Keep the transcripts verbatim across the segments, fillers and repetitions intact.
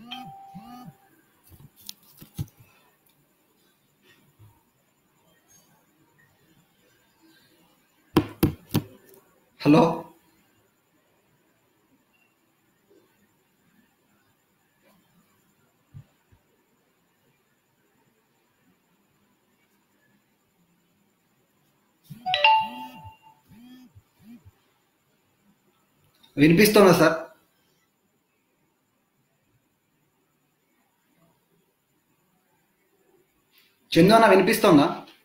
Hello. వినిపిస్తుందా sir? Chandu అన్న వినిపిస్తుందా?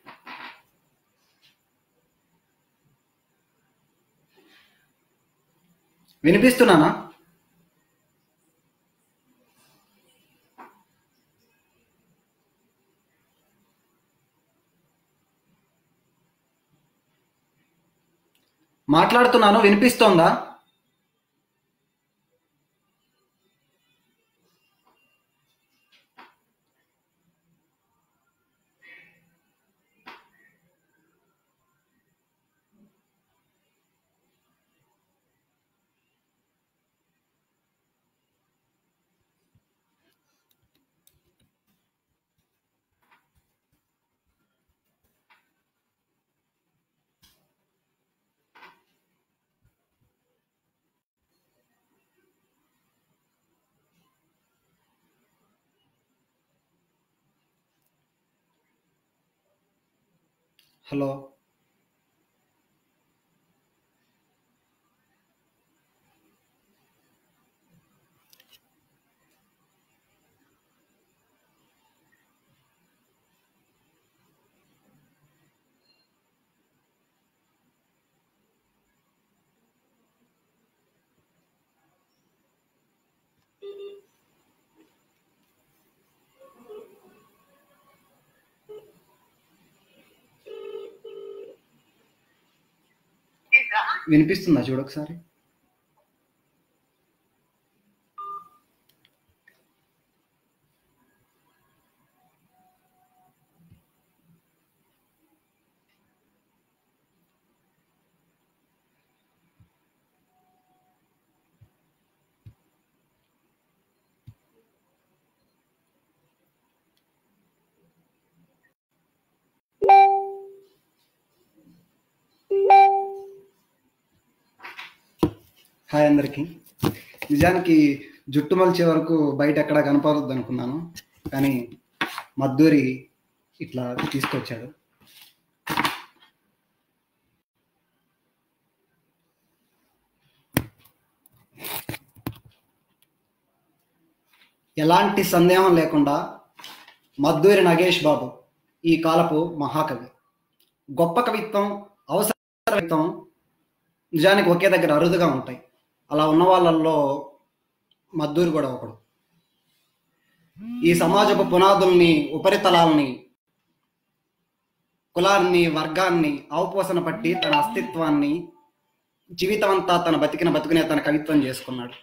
వినిపిస్తున్నానా? మాట్లాడుతున్నాను, వినిపిస్తోందా? హలో. వినిపిస్తుందా చూడొకసారి? హాయ్ అందరికీ. నిజానికి జుట్టు మలిచే వరకు బయట ఎక్కడా కనపడద్దు అనుకున్నాను, కానీ మద్దూరి ఇట్లా తీసుకొచ్చాడు. ఎలాంటి సందేహం లేకుండా మద్దూరి నగేష్ బాబు ఈ కాలపు మహాకవి. గొప్ప కవిత్వం, అవసర కవిత్వం నిజానికి ఒకే దగ్గర అరుదుగా ఉంటాయి. అలా ఉన్న వాళ్ళల్లో మద్దూరి కూడా ఒకడు. ఈ సమాజపు పునాదుల్ని, ఉపరితలాల్ని, కులాన్ని, వర్గాన్ని అవపోసన పట్టి తన అస్తిత్వాన్ని, జీవితం అంతా తన బతికిన బతుకునే తన కవిత్వం చేసుకున్నాడు.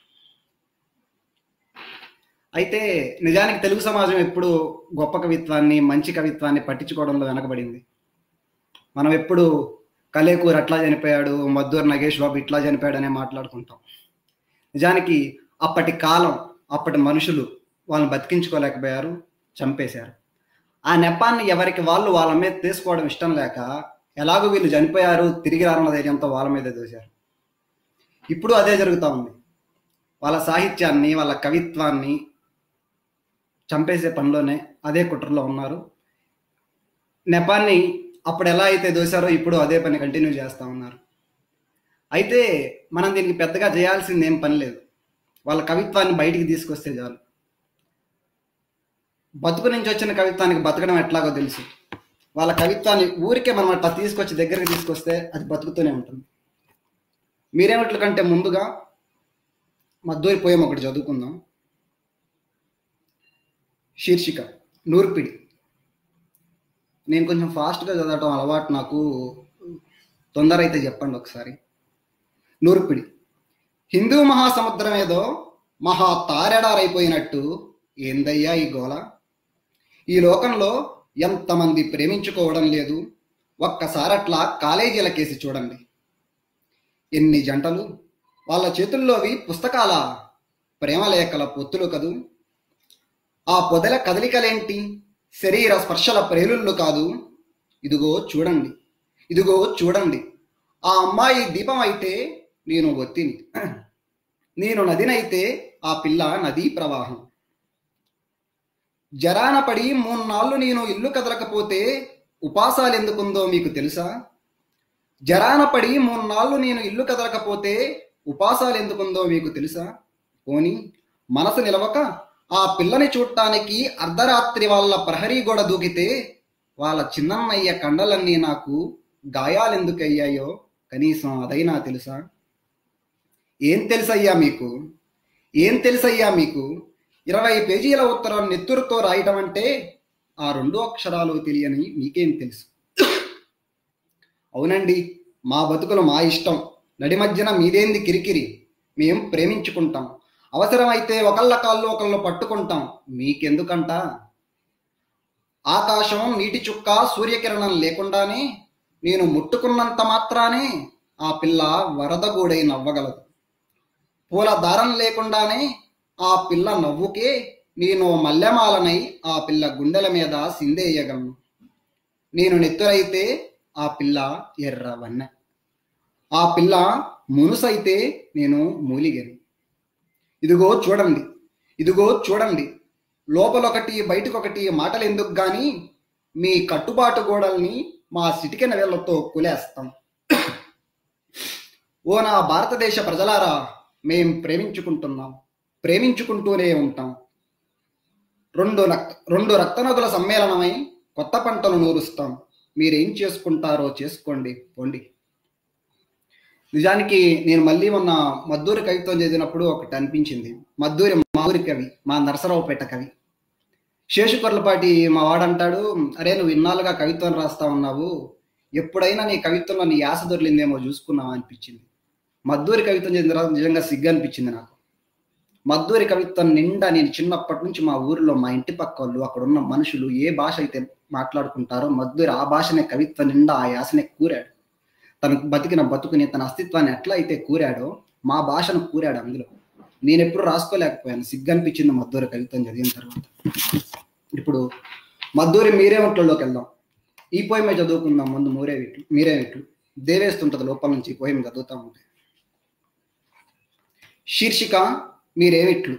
అయితే నిజానికి తెలుగు సమాజం ఎప్పుడు గొప్ప కవిత్వాన్ని, మంచి కవిత్వాన్ని పట్టించుకోవడంలో వెనకబడింది. మనం ఎప్పుడు కలేకూరు అట్లా చనిపోయాడు, మద్దూరి నగేష్ బాబు ఇట్లా చనిపోయాడు అనే మాట్లాడుకుంటాం. నిజానికి అప్పటి కాలం, అప్పటి మనుషులు వాళ్ళని బతికించుకోలేకపోయారు, చంపేశారు. ఆ నెపాన్ని ఎవరికి వాళ్ళు వాళ్ళ మీద తీసుకోవడం ఇష్టం లేక ఎలాగో వీళ్ళు చనిపోయారు, తిరిగి రానున్న ధైర్యంతో వాళ్ళ మీదే దోశారు. ఇప్పుడు అదే జరుగుతూ ఉంది. వాళ్ళ సాహిత్యాన్ని, వాళ్ళ కవిత్వాన్ని చంపేసే పనిలోనే, అదే కుట్రలో ఉన్నారు. నెపాన్ని అప్పుడు ఎలా అయితే దోశారో ఇప్పుడు అదే పని కంటిన్యూ చేస్తూ ఉన్నారు. అయితే మనం దీనికి పెద్దగా చేయాల్సింది ఏం పని లేదు. వాళ్ళ కవిత్వాన్ని బయటికి తీసుకొస్తే చాలు. బతుకు నుంచి వచ్చిన కవిత్వానికి బతకడం ఎట్లాగో తెలుసు. వాళ్ళ కవిత్వాన్ని ఊరికే మనం అట్లా తీసుకొచ్చి దగ్గరికి తీసుకొస్తే అది బతుకుతూనే ఉంటుంది. మీరేమిట్ల కంటే ముందుగా మద్దూరి పోయం ఒకటి చదువుకుందాం. శీర్షిక నూర్పిడి. నేను కొంచెం ఫాస్ట్గా చదవటం అలవాటు నాకు, తొందర అయితే చెప్పండి ఒకసారి. నూర్పిడి. హిందూ మహాసముద్రం ఏదో మహా తారెడారైపోయినట్టు ఏందయ్యా ఈ గోల. ఈ లోకంలో ఎంతమంది ప్రేమించుకోవడం లేదు, ఒక్కసారట్లా కాలేజీలకేసి చూడండి. ఎన్ని జంటలు, వాళ్ళ చేతుల్లోవి పుస్తకాల ప్రేమలేఖల పొత్తులు కదూ. ఆ పొదల కదలికలేంటి? శరీర స్పర్శల ప్రేలుళ్ళు కాదు. ఇదిగో చూడండి, ఇదిగో చూడండి. ఆ అమ్మాయి దీపం అయితే నేను ఒత్తిని, నేను నదినైతే ఆ పిల్ల నదీ ప్రవాహం. జరాన పడి మూన్నాళ్ళు నేను ఇల్లు కదలకపోతే ఉపాసాలు ఎందుకుందో మీకు తెలుసా? జరాన పడి మూన్నాళ్ళు నేను ఇల్లు కదలకపోతే ఉపాసాలు ఎందుకుందో మీకు తెలుసా? పోని మనసు నిలవక ఆ పిల్లని చూడటానికి అర్ధరాత్రి వాళ్ళ ప్రహరీ గోడ దూకితే వాళ్ళ చిన్నన్నయ్య కండలన్నీ నాకు గాయాలెందుకయ్యాయో కనీసం అదైనా తెలుసా? ఏం తెలుసయ్యా మీకు? ఏం తెలుసయ్యా మీకు? ఇరవై పేజీల ఉత్తరం నెత్తురుతో రాయటం అంటే ఆ రెండు అక్షరాలు తెలియని మీకేం తెలుసు? అవునండి, మా బతుకులు మా ఇష్టం, నడి మధ్యన మీదేంది కిరికిరి? మేం ప్రేమించుకుంటాం, అవసరమైతే ఒకళ్ళ కాళ్ళు ఒకళ్ళు పట్టుకుంటాం, మీకెందుకంట? ఆకాశం నీటి చుక్క సూర్యకిరణం లేకుండానే నేను ముట్టుకున్నంత మాత్రానే ఆ పిల్ల వరదగూడై నవ్వగలదు. పూల దారం లేకుండానే ఆ పిల్ల నవ్వుకే నేను మల్లెమాలనై ఆ పిల్ల గుండెల మీద సిందేయగలను. నేను నెత్తురైతే ఆ పిల్ల ఎర్రవన్నె, ఆ పిల్ల మునుసైతే నేను మూలిగని. ఇదిగో చూడండి, ఇదిగో చూడండి. లోపలొకటి బయటకొకటి మాటలు ఎందుకు గాని మీ కట్టుబాటు గోడల్ని మా సిటికెన వేళ్లతో కులేస్తాం. ఓ నా భారతదేశ ప్రజలారా, మేం ప్రేమించుకుంటున్నాం, ప్రేమించుకుంటూనే ఉంటాం. రెండు రక్త రెండు రక్తనదుల సమ్మేళనమై కొత్త పంటలు నూరుస్తాం. మీరేం చేసుకుంటారో చేసుకోండి, పోండి. నిజానికి నేను మళ్ళీ మొన్న మద్దూరి కవిత్వం చదివినప్పుడు ఒకటి అనిపించింది. మద్దూరి మా ఊరి కవి, మా నరసరావుపేట కవి శేషుకొర్లపాటి మా వాడంటాడు, అరే నువ్వు ఇన్నాళ్ళుగా కవిత్వం రాస్తా ఉన్నావు, ఎప్పుడైనా నీ కవిత్వంలో నీ యాస దొరికిందేమో చూసుకున్నావా అనిపించింది. మద్దూరి కవిత్వం చదివిన తర్వాత నిజంగా సిగ్గు అనిపించింది నాకు. మద్దూరి కవిత్వం నిండా నేను చిన్నప్పటి నుంచి మా ఊరిలో మా ఇంటి పక్క వాళ్ళు అక్కడ ఉన్న మనుషులు ఏ భాష అయితే మాట్లాడుకుంటారో మద్దూరి ఆ భాషనే కవిత్వం నిండా ఆ యాసనే కూరాడు. తనకు బతికిన బతుకుని తన అస్తిత్వాన్ని ఎట్లా అయితే కూరాడో మా భాషను కూరాడు అందులో. నేను ఎప్పుడు రాసుకోలేకపోయాను, సిగ్గు అనిపించింది మద్దూరి కవిత్వం చదివిన తర్వాత. ఇప్పుడు మద్దూరి మీరేమిట్లలోకి వెళ్దాం. ఈ పోయమే చదువుకుందాం ముందు. మూరే విట్లు మీరేమిట్లు దేవేస్తుంటది లోపల నుంచి పోయం చదువుతా ఉంటే. శీర్షిక మీరేమిట్లు.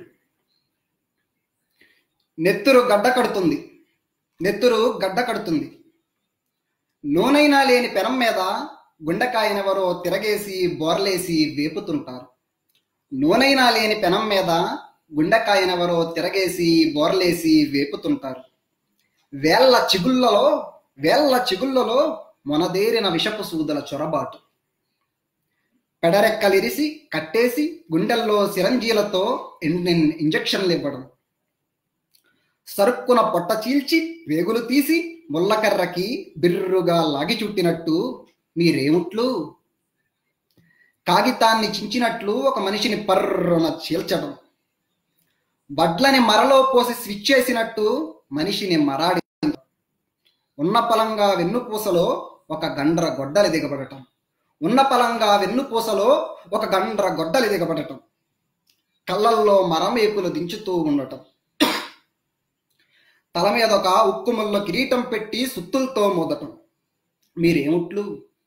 నెత్తురు గడ్డ కడుతుంది, నెత్తురు గడ్డ కడుతుంది. నూనైనా లేని పెనం మీద గుండెకాయనెవరో తిరగేసి బోర్లేసి వేపుతుంటారు. నూనైనా లేని పెనం మీద గుండెకాయనెవరో తిరగేసి బోర్లేసి వేపుతుంటారు. వేళ్ల చిగుళ్లలో వేళ్ల చిగుళ్లలో మొనదేరిన విషపు సూదుల చొరబాటు. పెడరెక్కలిరిసి కట్టేసి గుండెల్లో సిరంజీలతో ఇంజక్షన్లు ఇవ్వడం. సరుక్కున పొట్ట చీల్చి వేగులు తీసి ముళ్ళకర్రకి బిర్రుగా లాగి చుట్టినట్టు మీరేముట్లు. కాగితాన్ని చించినట్లు ఒక మనిషిని పర్రున చీల్చడం. వడ్లని మరలో పోసి స్విచ్ చేసినట్టు మనిషిని మరాడి. ఉన్న పలంగా వెన్నుపూసలో ఒక గండ్ర గొడ్డలి దిగబడటం. ఉన్న పలంగా వెన్నుపూసలో ఒక గండ్ర గొడ్డలి దిగబడటం. కళ్ళల్లో మరమేకులు దించుతూ ఉండటం. తల మీద ఒక ఉక్కుముల్లో కిరీటం పెట్టి సుత్తులతో మోదటం. మీరేముట్లు.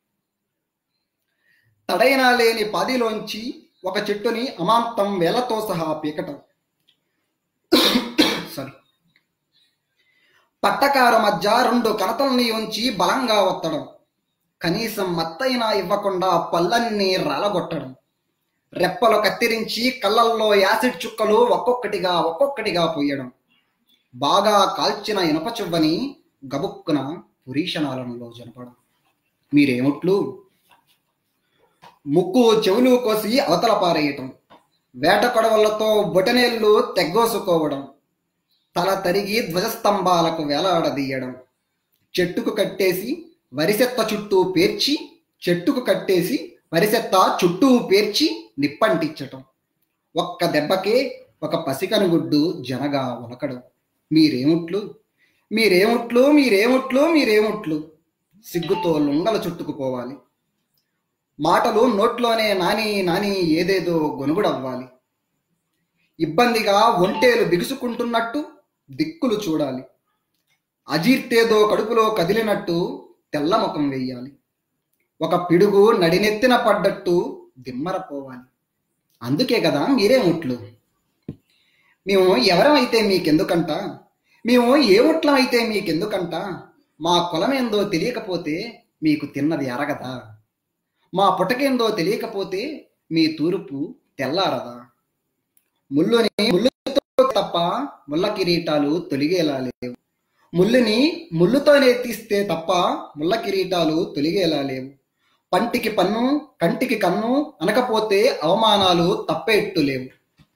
తడైనా లేని పాదిలోంచి ఒక చెట్టుని అమాంతం వేలతో సహా పీకటం. సారీ పట్టకారు మధ్య రెండు కణతల్ని ఉంచి బలంగా ఒత్తడం. కనీసం మత్తైనా ఇవ్వకుండా పళ్ళన్నీ రాలగొట్టడం. రెప్పలు కత్తిరించి కళ్ళల్లో యాసిడ్ చుక్కలు ఒక్కొక్కటిగా ఒక్కొక్కటిగా పోయడం. బాగా కాల్చిన ఇనప చువ్వని గబుక్కున పురీషనాలంలో జనపడం. మీరేముట్లు. ముక్కు చెవులు కోసి అవతల పారేయటం. వేట కొడవలతో బొటనేళ్లు తెగ్గోసుకోవడం. తల తరిగి ధ్వజస్తంభాలకు వేలాడదీయడం. చెట్టుకు కట్టేసి వరిసెత్త చుట్టూ పేర్చి చెట్టుకు కట్టేసి వరిసెత్త చుట్టూ పేర్చి నిప్పంటించటం. ఒక్క దెబ్బకే ఒక పసికనుగుడ్డు జనగా ఉలకడం. మీరేముట్లు. మీరేముట్లు మీరేముట్లు మీరేముట్లు. సిగ్గుతో లొంగల చుట్టుకుపోవాలి. మాటలు నోట్లోనే నాని నాని ఏదేదో గొనుగుడవ్వాలి. ఇబ్బందిగా ఒంటేలు బిగుసుకుంటున్నట్టు దిక్కులు చూడాలి. అజీర్తేదో కడుపులో కదిలినట్టు తెల్ల ముఖం వెయ్యాలి. ఒక పిడుగు నడినెత్తిన పడ్డట్టు దిమ్మరపోవాలి. అందుకే కదా మీరే ముట్లు. మేము ఎవరమైతే మీకెందుకంట, మేము ఏ ముట్లం అయితే మీకెందుకంట, మా కులమేందో తెలియకపోతే మీకు తిన్నది అరగదా, మా పుటకేందో తెలియకపోతే మీ తూర్పు తెల్లారదా. ముళ్ళుని ముళ్ళుతో తప్ప ముళ్ళ కిరీటాలు తొలిగేలా లేవు. ముళ్ళుని ముళ్ళుతోనే తీస్తే తప్ప ముళ్ళ కిరీటాలు తొలిగేలా లేవు. పంటికి పన్ను కంటికి కన్ను అనకపోతే అవమానాలు తప్పేట్టు లేవు.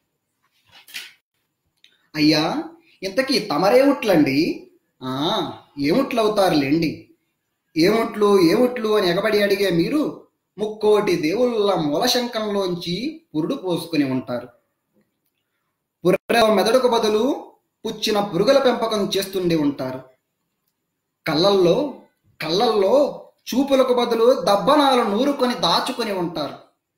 అయ్యా, ఇంతకీ తమరేముట్లండి? ఆ ఏముట్లవుతారులేండి. ఏముట్లు ఏముట్లు అని ఎగబడి అడిగే మీరు ముక్కోటి దేవుళ్ళ మూలశంకంలోంచి పురుడు పోసుకుని ఉంటారు. పుర్రె మెదడుకు బదులు పుచ్చిన పురుగుల పెంపకం చేస్తుండి ఉంటారు. కళ్ళల్లో కళ్ళల్లో చూపులకు బదులు దబ్బనాలు నూరుకొని దాచుకొని ఉంటారు.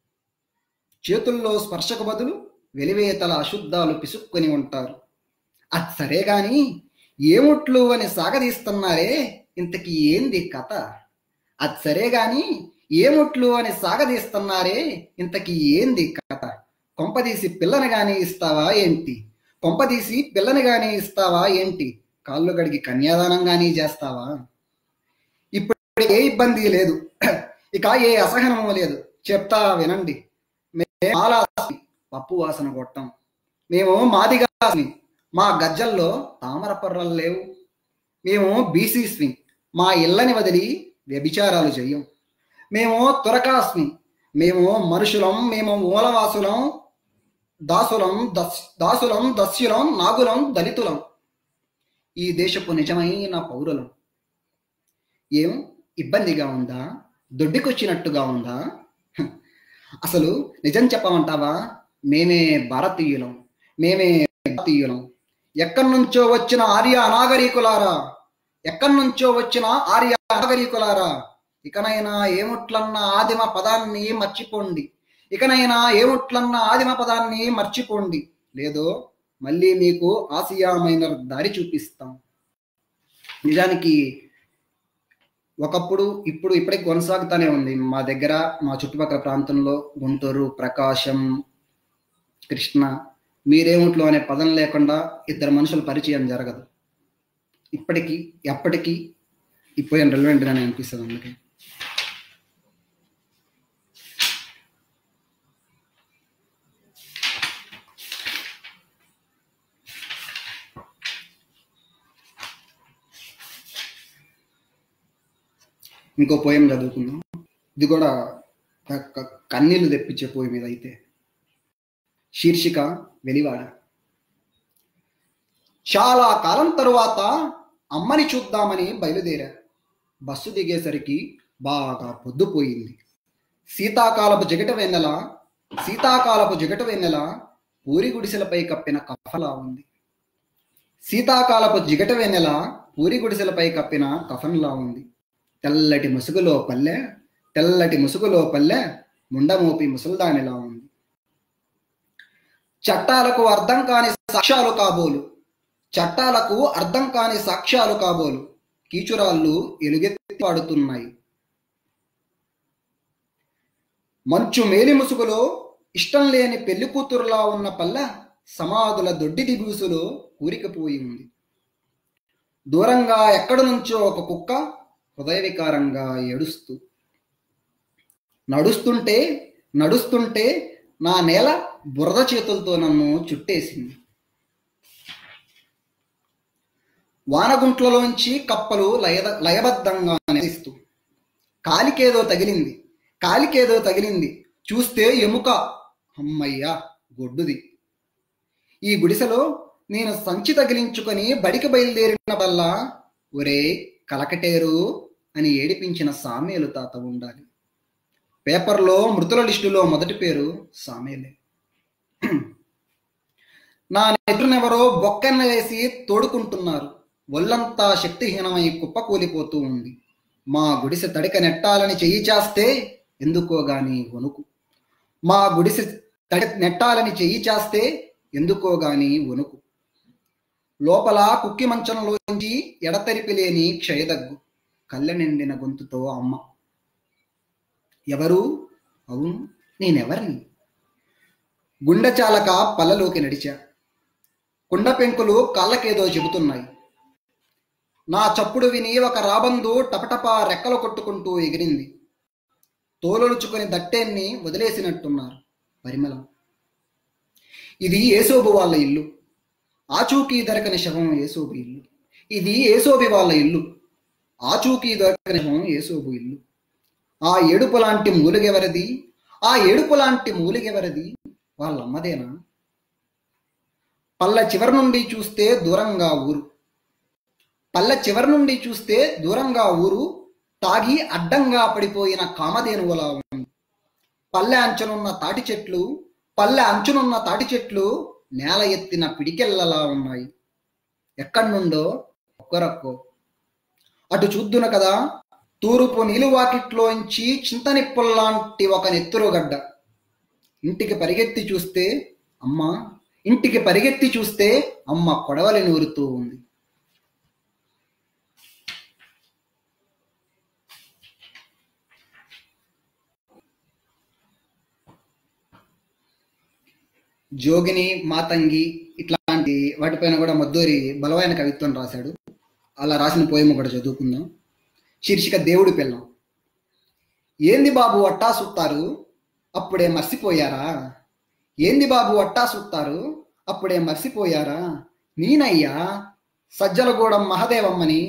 చేతుల్లో స్పర్శకు బదులు వెలివేతల అశుద్ధాలు పిసుక్కొని ఉంటారు. అది సరే గాని ఏముట్లు అని సాగదీస్తున్నారే, ఇంతకీ ఏంది కథ? అది సరే గాని ఏముట్లు అని సాగదీస్తున్నారే, ఇంతకీ ఏంది కథ? కొంపదీసి పిల్లని గాని ఇస్తావా ఏంటి? కొంపదీసి పిల్లని గాని ఇస్తావా ఏంటి? కాళ్ళు గడిగి కన్యాదానం గాని చేస్తావా? ఇప్పుడు ఏ ఇబ్బంది లేదు, ఇక ఏ అసహనము లేదు. చెప్తా వినండి. మేము మాలాస్మి, పప్పు వాసన కొట్టం. మేము మాదిగాస్మి, మా గజ్జల్లో తామర పర్రలు లేవు. మేము బీసీస్మి, మా ఇళ్ళని వదిలి వ్యభిచారాలు చెయ్యం. మేము తురకాస్మి, మేము మనుషులం, మేము మూలవాసులం, దాసులం దస్ దాసులం దస్యులం నాగులం దళితులం, ఈ దేశపు నిజమైన పౌరులం. ఏం ఇబ్బందిగా ఉందా? దొడ్డికొచ్చినట్టుగా ఉందా? అసలు నిజం చెప్పమంటావా? మేమే భారతీయులం, మేమే భారతీయులం. ఎక్కడి నుంచో వచ్చిన ఆర్య అనాగరికులారా, ఎక్కడి నుంచో వచ్చిన ఆర్య అనాగరికులారా, ఇకనైనా ఏముట్లన్న ఆదిమ పదాన్ని మర్చిపోండి. ఇకనైనా ఏముట్లన్న ఆదిమ పదాన్ని మర్చిపోండి. లేదో మళ్ళీ మీకు ఆసియా మైనర్ దారి చూపిస్తాం. నిజానికి ఒకప్పుడు ఇప్పుడు ఇప్పటికి కొనసాగుతూనే ఉంది. మా దగ్గర మా చుట్టుపక్కల ప్రాంతంలో గుంటూరు, ప్రకాశం, కృష్ణ, మీరేముట్లో అనే పదం లేకుండా ఇద్దరు మనుషుల పరిచయం జరగదు. ఇప్పటికీ ఎప్పటికీ ఇప్పుడు రెలవెంట్గానే అనిపిస్తుంది. అందుకే ఇంకో పోయం చదువుకుందాం. ఇది కూడా కన్నీళ్లు తెప్పించే పోయం మీద అయితే. శీర్షిక వెలివాడ. చాలా కాలం తరువాత అమ్మని చూద్దామని బయలుదేరా. బస్సు దిగేసరికి బాగా పొద్దుపోయింది. శీతాకాలపు జగట వెన్నెల శీతాకాలపు జగట వెన్నెల పూరి గుడిసెలపై కప్పిన కఫలా ఉంది. శీతాకాలపు జిగట వెన్నెల పూరి గుడిసెలపై కప్పిన కఫన్లా ఉంది. తెల్లటి ముసుగులో పల్లె తెల్లటి ముసుగులో పల్లె ముండమోపి ముసల్దానిలా ఉంది. చట్టాలకు అర్థం కాని సాక్ష్యాలు కాబోలు చట్టాలకు అర్థం కాని సాక్ష్యాలు కాబోలు కీచురాళ్ళు ఎలుగెత్తి పాడుతున్నాయి. మంచు మేలి ముసుగులో ఇష్టం లేని పెళ్లి కూతురులా ఉన్న పల్లె సమాధుల దొడ్డి దిగుసులో కూరికపోయి ఉంది. దూరంగా ఎక్కడి నుంచో ఒక కుక్క హృదయ వికారంగా ఏడుస్తూ నడుస్తుంటే నడుస్తుంటే నా నేల బురద చేతులతో నన్ను చుట్టేసింది. వానగుంట్లలోంచి కప్పలు లయ లయబద్ధంగా నిలిస్తూ కాలికేదో తగిలింది కాలికేదో తగిలింది చూస్తే ఎముక, అమ్మయ్యా గొడ్డుది. ఈ గుడిసెలో నేను సంచి తగిలించుకొని బడికి బయలుదేరిన వల్ల ఒరే కలకటేరు అని ఏడిపించిన సామేలు తాత ఉండాలి. పేపర్లో మృతుల లిస్టులో మొదటి పేరు సామేలే. నా నెత్రునెవరో బొక్కెన్న వేసి తోడుకుంటున్నారు. ఒళ్ళంతా శక్తిహీనమై కుప్పకూలిపోతూ ఉంది. మా గుడిసె తడిక నెట్టాలని చెయ్యి చేస్తే ఎందుకో గాని వణుకు. మా గుడిసె తడి నెట్టాలని చెయ్యి చేస్తే ఎందుకో గాని వణుకు. లోపల కుక్కి మంచంలోంచి ఎడతెరిపి లేని క్షయదగ్గు. కళ్ళ నిండిన గొంతుతో అమ్మ. ఎవరు? అవును, నేనెవరిని? గుండె చాలక పల్లలోకి నడిచా. కుండ పెంకులు కాళ్ళకేదో చెబుతున్నాయి. నా చప్పుడు విని ఒక రాబందు టపటపా రెక్కలు కొట్టుకుంటూ ఎగిరింది. తోలుచుకొని దట్టేన్ని వదిలేసినట్టున్నారు. పరిమళం. ఇది ఏసోబు వాళ్ళ ఇల్లు. ఆచూకీ దొరకని శవం ఏసోబు ఇల్లు. ఇది ఏసోబి వాళ్ళ ఇల్లు. ఆచూకీ దొరకని శవం ఏసోబు ఇల్లు. ఆ ఏడుపు లాంటి మూలిగెవరిది? ఆ ఏడుపు లాంటి మూలిగెవరిది? వాళ్ళమ్మదేనా? పల్ల చివరి నుండి చూస్తే దూరంగా ఊరు. పల్ల చివరి నుండి చూస్తే దూరంగా ఊరు. తాగి అడ్డంగా పడిపోయిన కామధేనువులా ఉంది. పల్లె అంచునున్న తాటి చెట్లు పల్లె అంచునున్న తాటి చెట్లు నేల ఎత్తిన పిడికెళ్ళలా ఉన్నాయి. ఎక్కడి నుండో ఒక్కరక్కో. అటు చూద్దున కదా, తూర్పు నీలువాకిట్లోంచి చింతనిప్పుల్లాంటి ఒక నెత్తురుగడ్డ. ఇంటికి పరిగెత్తి చూస్తే అమ్మ ఇంటికి పరిగెత్తి చూస్తే అమ్మ కొడవలి నూరుతూ ఉంది. జోగిని, మాతంగి ఇట్లాంటి వాటిపైన కూడా మద్దూరి బలమైన కవిత్వం రాశాడు. అలా రాసిన పోయము కూడా చదువుకుందాం. శీర్షిక దేవుడి పిల్లం. ఏంది బాబు అట్టా సుత్తారు, అప్పుడే మర్చిపోయారా? ఏంది బాబు అట్టా సుత్తారు, అప్పుడే మర్చిపోయారా? నేనయ్యా సజ్జలగూడెం మహదేవమ్మని.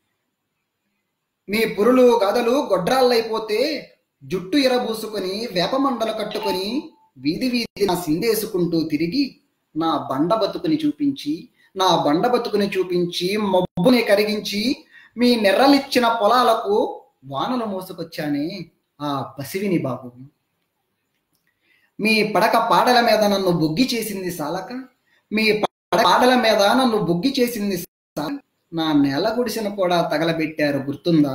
మీ పురులు గదలు గొడ్రాళ్ళైపోతే జుట్టు ఎరబూసుకొని వేపమండలు కట్టుకొని వీధి వీధి నా సిందేసుకుంటూ తిరిగి నా బండ బతుకుని చూపించి నా బండ బతుకుని చూపించి మబ్బుని కరిగించి మీ నెర్రలిచ్చిన పొలాలకు వానలు మోసుకొచ్చానే ఆ బసివిని బాబు. మీ పడక పాడల మీద నన్ను బొగ్గి చేసింది సాలక, మీ పడక పాడల మీద నన్ను బొగ్గి చేసింది సాలక, నా నేల గుడిసెన కూడా తగలబెట్టారు గుర్తుందా?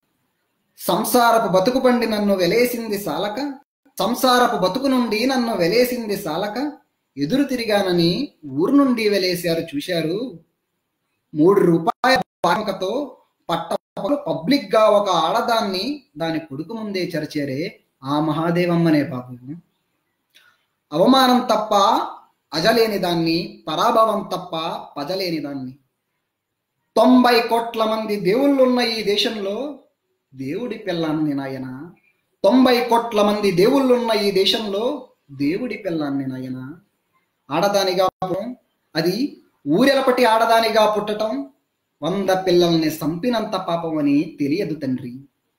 సంసారపు బతుకు పండి నన్ను వెలేసింది సాలక, సంసారపు బతుకు నుండి నన్ను వెలేసింది సాలక, ఎదురు తిరిగానని ఊరు నుండి వెలేశారు చూశారు. మూడు రూపాయల పానకతో పట్ట పబ్లిక్ గా ఒక ఆడదాన్ని దాని కొడుకు ముందే చరిచారే ఆ మహాదేవమ్మనే బాబు. అవమానం తప్ప అజలేని దాన్ని, పరాభవం తప్ప పజలేని దాన్ని. తొంభై కోట్ల మంది దేవుళ్ళున్న ఈ దేశంలో దేవుడి పిల్లాన్ని నాయన. తొంభై కోట్ల మంది దేవుళ్ళున్న ఈ దేశంలో దేవుడి పిల్లాన్ని నాయన. ఆడదానిగా అది ఊరెలపటి ఆడదానిగా పుట్టటం వంద పిల్లల్ని సంపినంత పాపం అని తెలియదు తండ్రి.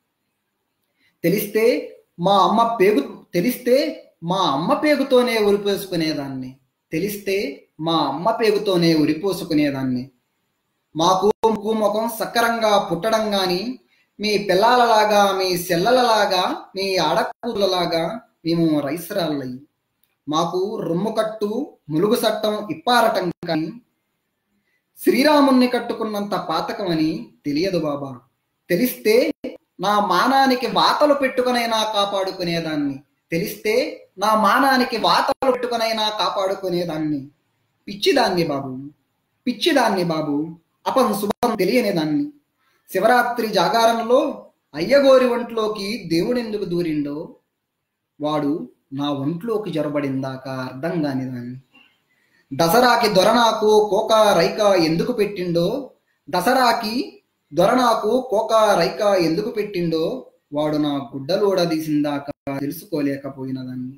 తెలిస్తే మా అమ్మ పేగు తెలిస్తే మా అమ్మ పేగుతోనే ఉరిపోసుకునేదాన్ని. తెలిస్తే మా అమ్మ పేగుతోనే ఉరిపోసుకునేదాన్ని. మాకు ముక్కు ముఖం సక్కరంగా పుట్టడం గాని, మీ పిల్లలలాగా, మీ సెల్లలలాగా, మీ ఆడకూతులలాగా మేము రైసరాళ్ళయి. మాకు రొమ్ము కట్టు ములుగు సట్టం ఇప్పారటం కానీ శ్రీరాముణ్ణి కట్టుకున్నంత పాతకం అని తెలియదు బాబా. తెలిస్తే నా మానానికి వాతలు పెట్టుకునైనా కాపాడుకునేదాన్ని. తెలిస్తే నా మానానికి వాతలు పెట్టుకునైనా కాపాడుకునేదాన్ని. పిచ్చిదాన్ని బాబు, పిచ్చిదాన్ని బాబు, అపం శుభం తెలియనిదాన్ని. శివరాత్రి జాగారంలో అయ్యగోరి ఒంట్లోకి దేవుడెందుకు దూరిండో వాడు నా ఒంట్లోకి జొరబడిందాక అర్థం కాని దాన్ని. దసరాకి దొరనాకు కోక రైక ఎందుకు పెట్టిండో దసరాకి దొరనాకు కోక రైక ఎందుకు పెట్టిండో వాడు నా గుడ్డలోడదీసిందాక తెలుసుకోలేకపోయినదాన్ని.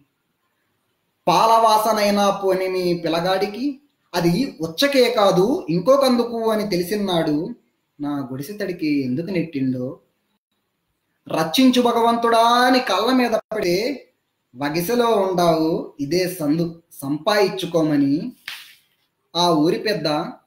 పాలవాసనైనా పోని మీ పిల్లగాడికి అది ఉచ్చకే కాదు ఇంకొకందుకు అని తెలిసినాడు నా గుడిసె తడికి ఎందుకు నెట్టిండో. రచ్చించు భగవంతుడా అని కళ్ళ మీద పడే వగిసలో ఉండావు ఇదే సందు సంపాయించుకోమని ఆ ఊరి పెద్ద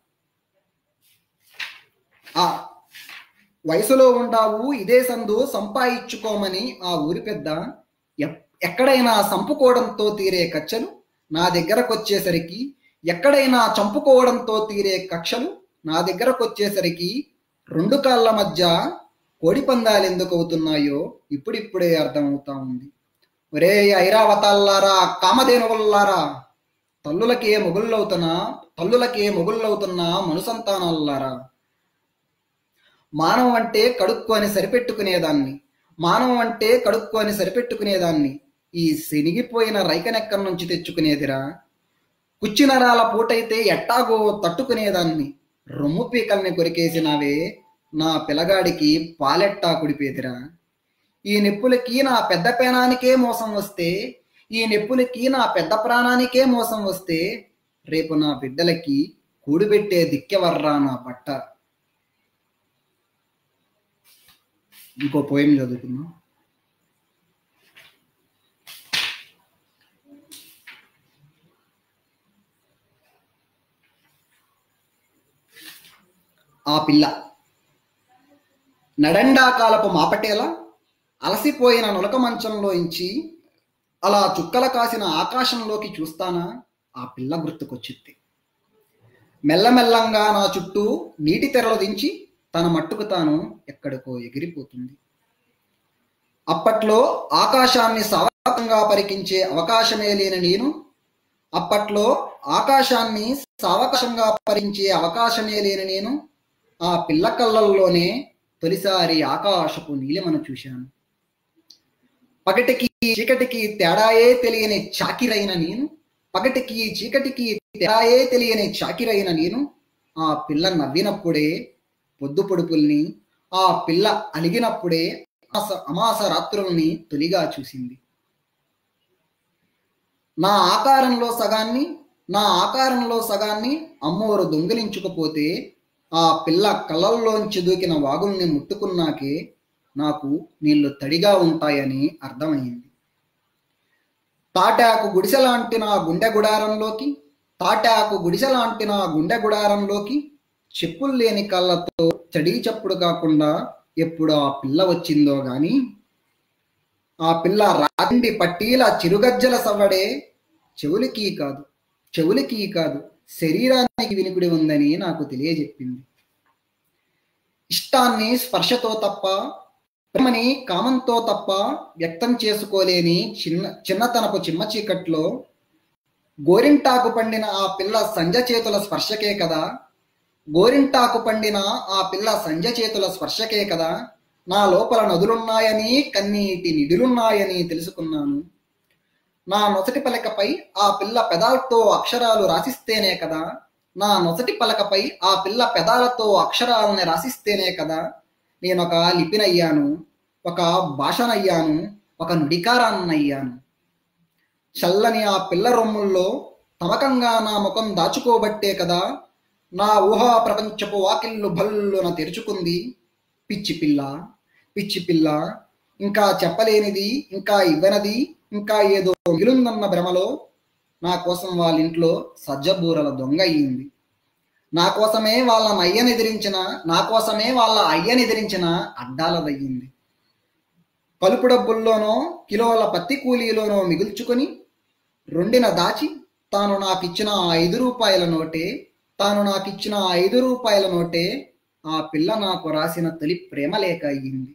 ఆ వయసులో ఉండావు ఇదే సందు సంపాయించుకోమని ఆ ఊరి పెద్ద ఎక్కడైనా సంపుకోవడంతో తీరే కక్షలు నా దగ్గరకు వచ్చేసరికి ఎక్కడైనా చంపుకోవడంతో తీరే కక్షలు నా దగ్గరకు వచ్చేసరికి రెండు కాళ్ళ మధ్య కోడి పందాలు ఎందుకు అవుతున్నాయో ఇప్పుడిప్పుడే అర్థమవుతా ఉంది. ఒరే ఐరావతాల్లారా, కామధేనువుల్లారా, తల్లులకే మొగుళ్ళవుతున్నా తల్లులకే మొగుళ్ళవుతున్నా మనుసంతానాలారా, మానవం అంటే కడుక్కు అని సరిపెట్టుకునేదాన్ని, మానవం అంటే కడుక్కు అని సరిపెట్టుకునేదాన్ని, ఈ శనిగిపోయిన రైకనెక్కడి నుంచి తెచ్చుకునేదిరా, కుచ్చినరాల పూటైతే ఎట్టాగో తట్టుకునేదాన్ని, రొమ్ము పీకల్ని కొరికేసినావే నా పిల్లగాడికి పాలెట్టా కుడిపేదిరా. ఈ నెప్పులకి నా పెద్ద పేనానికే మోసం వస్తే, ఈ నెప్పులకి నా పెద్ద ప్రాణానికే మోసం వస్తే, రేపు నా బిడ్డలకి కూడిబెట్టే దిక్కెవర్రా నా పట్ట. ఇంకో పోయం చదువుకుందాం. ఆ పిల్ల నడండాకాలపు మాపటేలా అలసిపోయిన నులక మంచంలోంచి అలా చుక్కల కాసిన ఆకాశంలోకి చూస్తానా, ఆ పిల్ల గుర్తుకొచ్చిద్ది. మెల్లమెల్లంగా నా చుట్టూ నీటి తెరలు దించి తన మట్టుకు తాను ఎక్కడికో ఎగిరిపోతుంది. అప్పట్లో ఆకాశాన్ని సావకాశంగా పరికించే అవకాశమే లేని నేను, అప్పట్లో ఆకాశాన్ని సావకాశంగా పరికించే అవకాశమే లేని నేను ఆ పిల్ల కళ్ళల్లోనే తొలిసారి ఆకాశపు నీలిమను చూశాను. పగటికి చీకటికి తేడాయే తెలియని చాకిరైన నేను, పగటికి చీకటికి తేడాయే తెలియని చాకిరైన నేను ఆ పిల్ల నవ్వినప్పుడే పొద్దు పొడుపుల్ని, ఆ పిల్ల అలిగినప్పుడే అమాస అమాస రాత్రుల్ని తొలిగా చూసింది. నా ఆకారంలో సగాన్ని నా ఆకారంలో సగాన్ని అమ్మోరు దొంగిలించుకుపోతే ఆ పిల్ల కళ్ళల్లోంచి దూకిన వాగుల్ని ముట్టుకున్నాకే నాకు నీళ్లు తడిగా ఉంటాయని అర్థమైంది. తాటాకు గుడిసెలాంటి నా గుండె గుడారంలోకి తాటాకు గుడిసెలాంటి నా గుండె గుడారంలోకి చెప్పులు లేని కళ్ళతో చడి చప్పుడు కాకుండా ఎప్పుడు ఆ పిల్ల వచ్చిందో గాని, ఆ పిల్ల రాండి పట్టీల చిరుగజ్జల సవ్వడే చెవులకి కాదు చెవులకి కాదు శరీరానికి వినికిడి ఉందని నాకు తెలియజెప్పింది. ఇష్టాన్ని స్పర్శతో తప్ప, ప్రేమని కామంతో తప్ప వ్యక్తం చేసుకోలేని చిన్న చిన్నతనపు చిమ్మ చీకట్లో గోరింటాకు పండిన ఆ పిల్ల సంజ చేతుల స్పర్శకే కదా గోరింటాకు పండిన ఆ పిల్ల సంజ చేతుల స్పర్శకే కదా నా లోపల నదులున్నాయని, కన్నీటి నిడులున్నాయని తెలుసుకున్నాను. నా నొసటి పలకపై ఆ పిల్ల పెదాలతో అక్షరాలు రాసిస్తేనే కదా నా నొసటి పలకపై ఆ పిల్ల పెదాలతో అక్షరాలని రాసిస్తేనే కదా నేనొక లిపినయ్యాను, ఒక భాషనయ్యాను, ఒక నుడికారాన్నయ్యాను. చల్లని ఆ పిల్ల రొమ్ముల్లో తమకంగా నా ముఖం దాచుకోబట్టే కదా నా ఊహా ప్రపంచపు వాకిళ్ళు భల్లున తెరుచుకుంది. పిచ్చి పిల్ల పిచ్చి పిల్ల ఇంకా చెప్పలేనిది, ఇంకా ఇవ్వనది, ఇంకా ఏదో మిగిలిందన్న భ్రమలో నా కోసం వాళ్ళ ఇంట్లో సజ్జబూరల దొంగ అయ్యింది. నా కోసమే వాళ్ళ అయ్యనెదిరించిన నా కోసమే వాళ్ళ అయ్యనెదిరించిన అడ్డాలదయ్యింది. పలుపు డబ్బుల్లోనో కిలోల పత్తి కూలీలోనో మిగుల్చుకొని రెండిన దాచి తాను నాకిచ్చిన ఐదు రూపాయల నోటే తాను నాకిచ్చిన ఐదు రూపాయల నోటే ఆ పిల్ల నాకు రాసిన తొలి ప్రేమలేఖ అయ్యింది.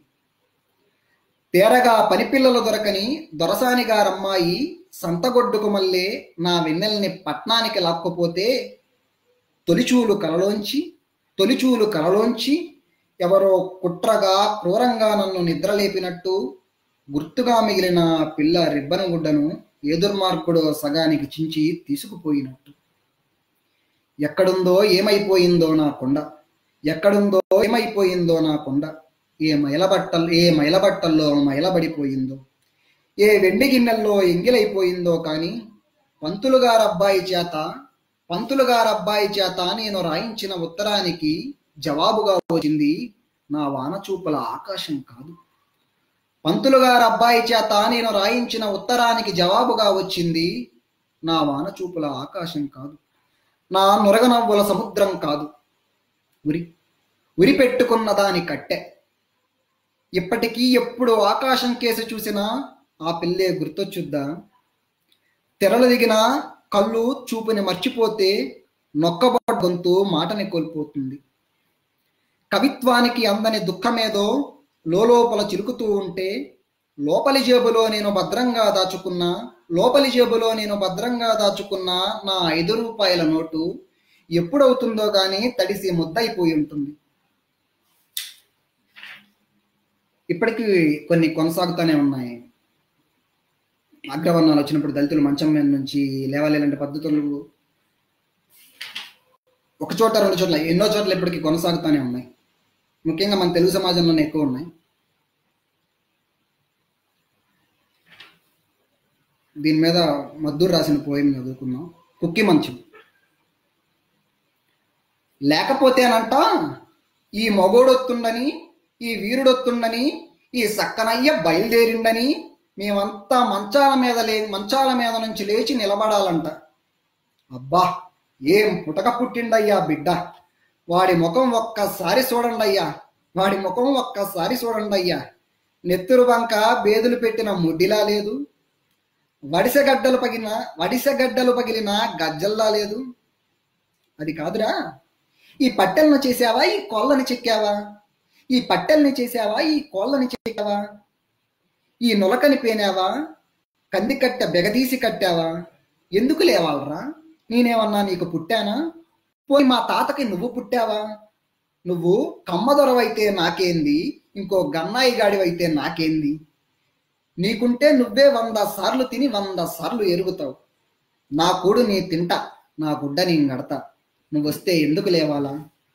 తేరగా పనిపిల్లలు దొరకని దొరసానిగారమ్మాయి సంతగొడ్డుకు మళ్ళీ నా వెన్నెల్ని పట్నానికి లాక్కపోతే తొలిచూలు కలలోంచి తొలిచూలు కలలోంచి ఎవరో కుట్రగా క్రూరంగా నన్ను నిద్రలేపినట్టు గుర్తుగా మిగిలిన పిల్ల రిబ్బను గుడ్డను ఏ దుర్మార్గుడో సగానికి చించి తీసుకుపోయినట్టు. ఎక్కడుందో ఏమైపోయిందో నా కొండ ఎక్కడుందో ఏమైపోయిందో నా కొండ ఏ మైలబట్టల్ ఏ మైలబట్టల్లో మైలబడిపోయిందో, ఏ వెండి గిన్నెల్లో ఎంగిలైపోయిందో కానీ పంతులుగారబ్బాయి చేత పంతులుగారబ్బాయి చేత నేను రాయించిన ఉత్తరానికి జవాబుగా వచ్చింది నా వానచూపుల ఆకాశం కాదు. పంతులుగారబ్బాయి చేత నేను రాయించిన ఉత్తరానికి జవాబుగా వచ్చింది నా వానచూపుల ఆకాశం కాదు, నా నురగనవ్వుల సముద్రం కాదు, ఉరి ఉరి పెట్టుకున్న దాని కట్టె. ఇప్పటికీ ఎప్పుడు ఆకాశం కేసి చూసినా ఆ పిల్లే గుర్తొచ్చుద్దా? తెరలు దిగిన కళ్ళు చూపుని మర్చిపోతే నొక్కబడ్డ గొంతు మాటని కోల్పోతుంది. కవిత్వానికి అందని దుఃఖమేదో లోపల చిలుకుతూ ఉంటే లోపలి జేబులో నేను భద్రంగా దాచుకున్న లోపలి జేబులో నేను భద్రంగా దాచుకున్న నా ఐదు రూపాయల నోటు ఎప్పుడవుతుందో గాని తడిసి ముద్దయిపోయి ఉంటుంది. ఇప్పటికీ కొన్ని కొనసాగుతూనే ఉన్నాయి. అగ్రవర్ణాలు వచ్చినప్పుడు దళితులు మంచం మీద నుంచి లేవలేలాంటి పద్ధతులు ఒక చోట రెండు చోట్ల ఎన్నో చోట్ల ఇప్పటికీ కొనసాగుతూనే ఉన్నాయి. ముఖ్యంగా మన తెలుగు సమాజంలోనే ఎక్కువ ఉన్నాయి. దీని మీద మద్దూరు రాసిన పోయం చదువుకున్నాం. కుక్కి మంచం. లేకపోతేనంట ఈ మగోడొత్తుండని, ఈ వీరుడొత్తుండని, ఈ సక్కనయ్య బయలుదేరిండని మేమంతా మంచాల మీద లే మంచాల మీద నుంచి లేచి నిలబడాలంట. అబ్బా, ఏం పుటక పుట్టిండయ్యా బిడ్డ, వాడి ముఖం ఒక్కసారి చూడండయ్యా, వాడి ముఖం ఒక్కసారి చూడండయ్యా. నెత్తురు బంక బేదులు పెట్టిన ముడ్డిలా లేదు, వడిసెగడ్డలు పగిలిన వడిసెగడ్డలు పగిలిన గజ్జల్లా లేదు. అది కాదురా, ఈ పట్టెలను చేసావా, ఈ కోళ్ళని చెక్కావా, ఈ పట్టెల్ని చేసావా, ఈ కోళ్ళని చెక్కావా, ఈ నులకని పేనావా, కందికట్ట బెగదీసి కట్టావా, ఎందుకు లేవాలరా, నేనేమన్నా నీకు పుట్టానా, పోయి మా తాతకి నువ్వు పుట్టావా, నువ్వు కమ్మదొరవైతే నాకేంది, ఇంకో గన్నాయి గాడివైతే నాకేంది, నీకుంటే నువ్వే వంద సార్లు తిని వంద సార్లు ఎరుగుతావు, నా కూడు నీ తింటా, నా గుడ్డ నీ గడతా, నువ్వు వస్తే ఎందుకు లేవాలా.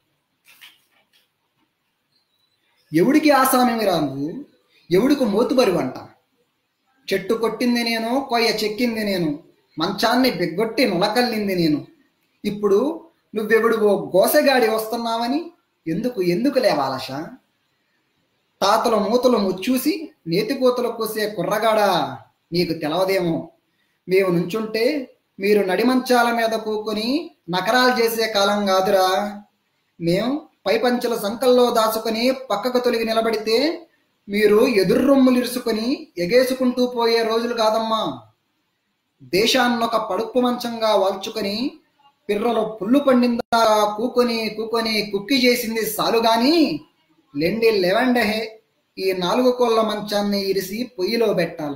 ఎవడికి ఆసామిరా నువ్వు, ఎవడికి మోతుబరి వంట, చెట్టు కొట్టింది నేను, కొయ్య చెక్కింది నేను, మంచాన్ని బెగ్గొట్టి నులకల్లింది నేను, ఇప్పుడు నువ్వెవడువో గోసగాడి వస్తున్నావని ఎందుకు ఎందుకు లేవాలష. తాతల మూతలు ముచ్చూసి నేతికోతలు కోసే కుర్రగాడా, నీకు తెలవదేమో, మేము నుంచుంటే మీరు నడిమంచాల మీద కూకొని నకరాలు చేసే కాలం కాదురా. మేం పైపంచల సంకల్లో దాచుకొని పక్కకు తొలగి నిలబడితే మీరు ఎదుర్రొమ్ములిరుసుకొని ఎగేసుకుంటూ పోయే రోజులు కాదమ్మా. దేశాన్నొక పడుపు మంచంగా వాల్చుకొని పిర్రలో పుల్లు పండిందా కూకొని కూకొని కుక్కి చేసింది సాలుగాని, లెండి లెవండహే, ఈ నాలుగు కోళ్ళ మంచాన్ని ఇరిసి పొయ్యిలో పెట్టాలి.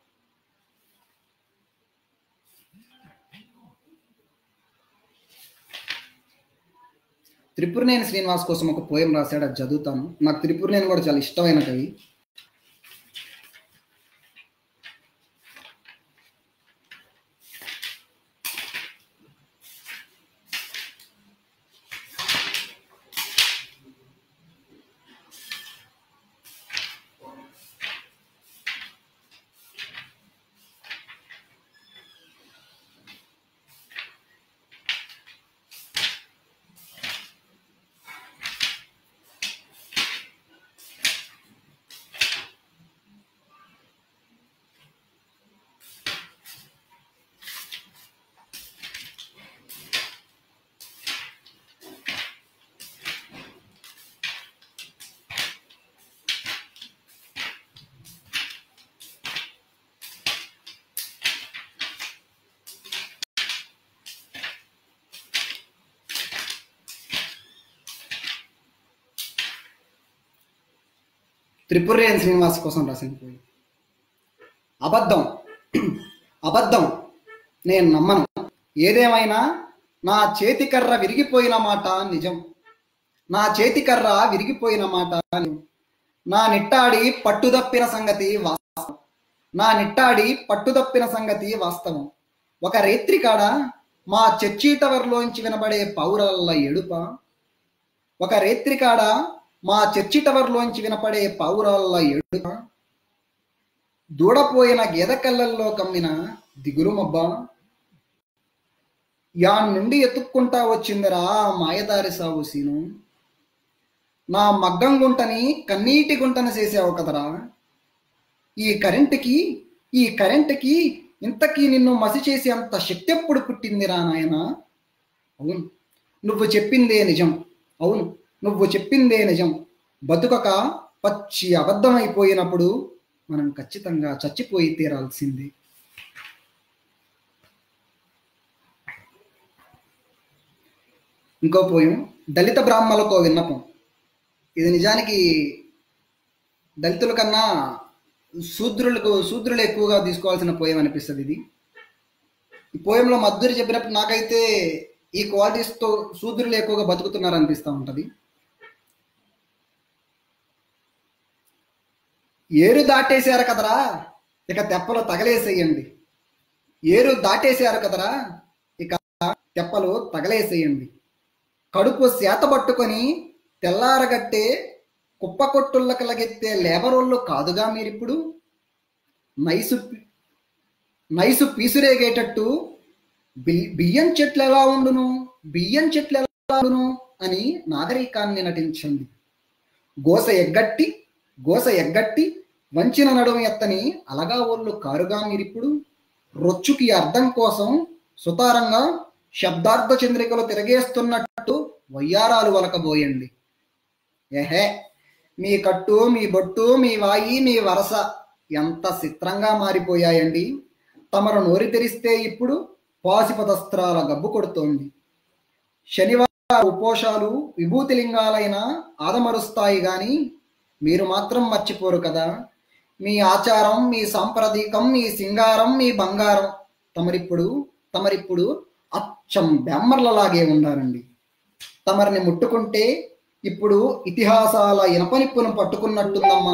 త్రిపురనేని శ్రీనివాస్ కోసం ఒక పోయం రాశాడు, అది చదువుతాను. నాకు త్రిపురనేని కూడా చాలా ఇష్టమైన కవి. త్రిపురనేని శ్రీనివాస్ కోసం రాసిన పోయి. అబద్ధం అబద్ధం నేను నమ్మను, ఏదేమైనా నా చేతికర్ర విరిగిపోయిన మాట నిజం, నా చేతికర్ర విరిగిపోయిన మాట నిజం, నా నిట్టాడి పట్టుదప్పిన సంగతి వాస్తవం, నా నిట్టాడి పట్టుదప్పిన సంగతి వాస్తవం. ఒక రేత్రి కాడ మా చర్చి టవర్లోంచి వినబడే పౌరల్ల ఎడుప, ఒక రేత్రి కాడ మా చర్చి టవర్లోంచి వినపడే పావురాళ్ళ ఎడుప, దూడపోయిన గేదె కళ్ళల్లో కమ్మిన దిగులు మబ్బా, యాన్ నుండి ఎత్తుక్కుంటా వచ్చిందిరా మాయదారి సాగు సీను, నా మగ్గం గుంటని కన్నీటి గుంటని చేసావు కదరా, ఈ కరెంటుకి ఈ కరెంటుకి ఇంతకీ నిన్ను మసి చేసి అంత శక్తి ఎప్పుడు పుట్టిందిరా నాయన. అవును, నువ్వు చెప్పిందే నిజం, అవును నువ్వు చెప్పిందే నిజం. బతుకక పచ్చి అబద్ధమైపోయినప్పుడు మనం ఖచ్చితంగా చచ్చిపోయి తీరాల్సిందే. ఇంకో పోయం, దళిత బ్రాహ్మణులకో విన్నపం. ఇది నిజానికి దళితుల కన్నా శూద్రులకు శూద్రులు ఎక్కువగా తీసుకోవాల్సిన పోయం అనిపిస్తుంది ఇది. ఈ పోయంలో మద్దూరి చెప్పినప్పుడు నాకైతే ఈ క్వాలిటీస్తో శూద్రులు ఎక్కువగా బతుకుతున్నారు అనిపిస్తూ ఉంటుంది. ఏరు దాటేశారు కదరా, ఇక తెప్పలు తగలేసేయండి. ఏరు దాటేశారు కదరా, ఇక తెప్పలు తగలేసేయండి. కడుపు సేత పట్టుకొని తెల్లారగట్టే కుప్ప కొట్టుళ్ళకి లగెత్తే లేబరోళ్ళు కాదుగా మీరిప్పుడు. నైసు నైసు పీసురేగేటట్టు బియ్యం చెట్లు ఎలా ఉండును, బియ్యం చెట్లు ఎలా ఉండును అని నాగరికాన్ని నటించండి. గోస ఎగ్గట్టి గోస ఎగ్గట్టి వంచిన నడుము ఎత్తని అలగా ఓళ్ళు కారుగా మీరిప్పుడు. రొచ్చుకి అర్థం కోసం సుతారంగా శబ్దార్థ చంద్రికలు తిరగేస్తున్నట్టు వయ్యారాలు వలకబోయండి. ఏహే, మీ కట్టు, మీ బొట్టు, మీ వాయి, మీ వరస ఎంత చిత్రంగా మారిపోయాయండి. తమరు నోరి తెరిస్తే ఇప్పుడు పాశుపదస్త్రాల గబ్బు కొడుతోంది. శనివార ఉపోషాలు విభూతిలింగాలైన ఆదమరుస్తాయి గాని మీరు మాత్రం మర్చిపోరు కదా. మీ ఆచారం, మీ సాంప్రదాయకం, మీ సింగారం, మీ బంగారం తమరిప్పుడు తమరిప్పుడు అచ్చం బెమ్మర్లలాగే ఉండాలండి. తమరిని ముట్టుకుంటే ఇప్పుడు ఇతిహాసాల ఇనపనిప్పును పట్టుకున్నట్టుందమ్మా.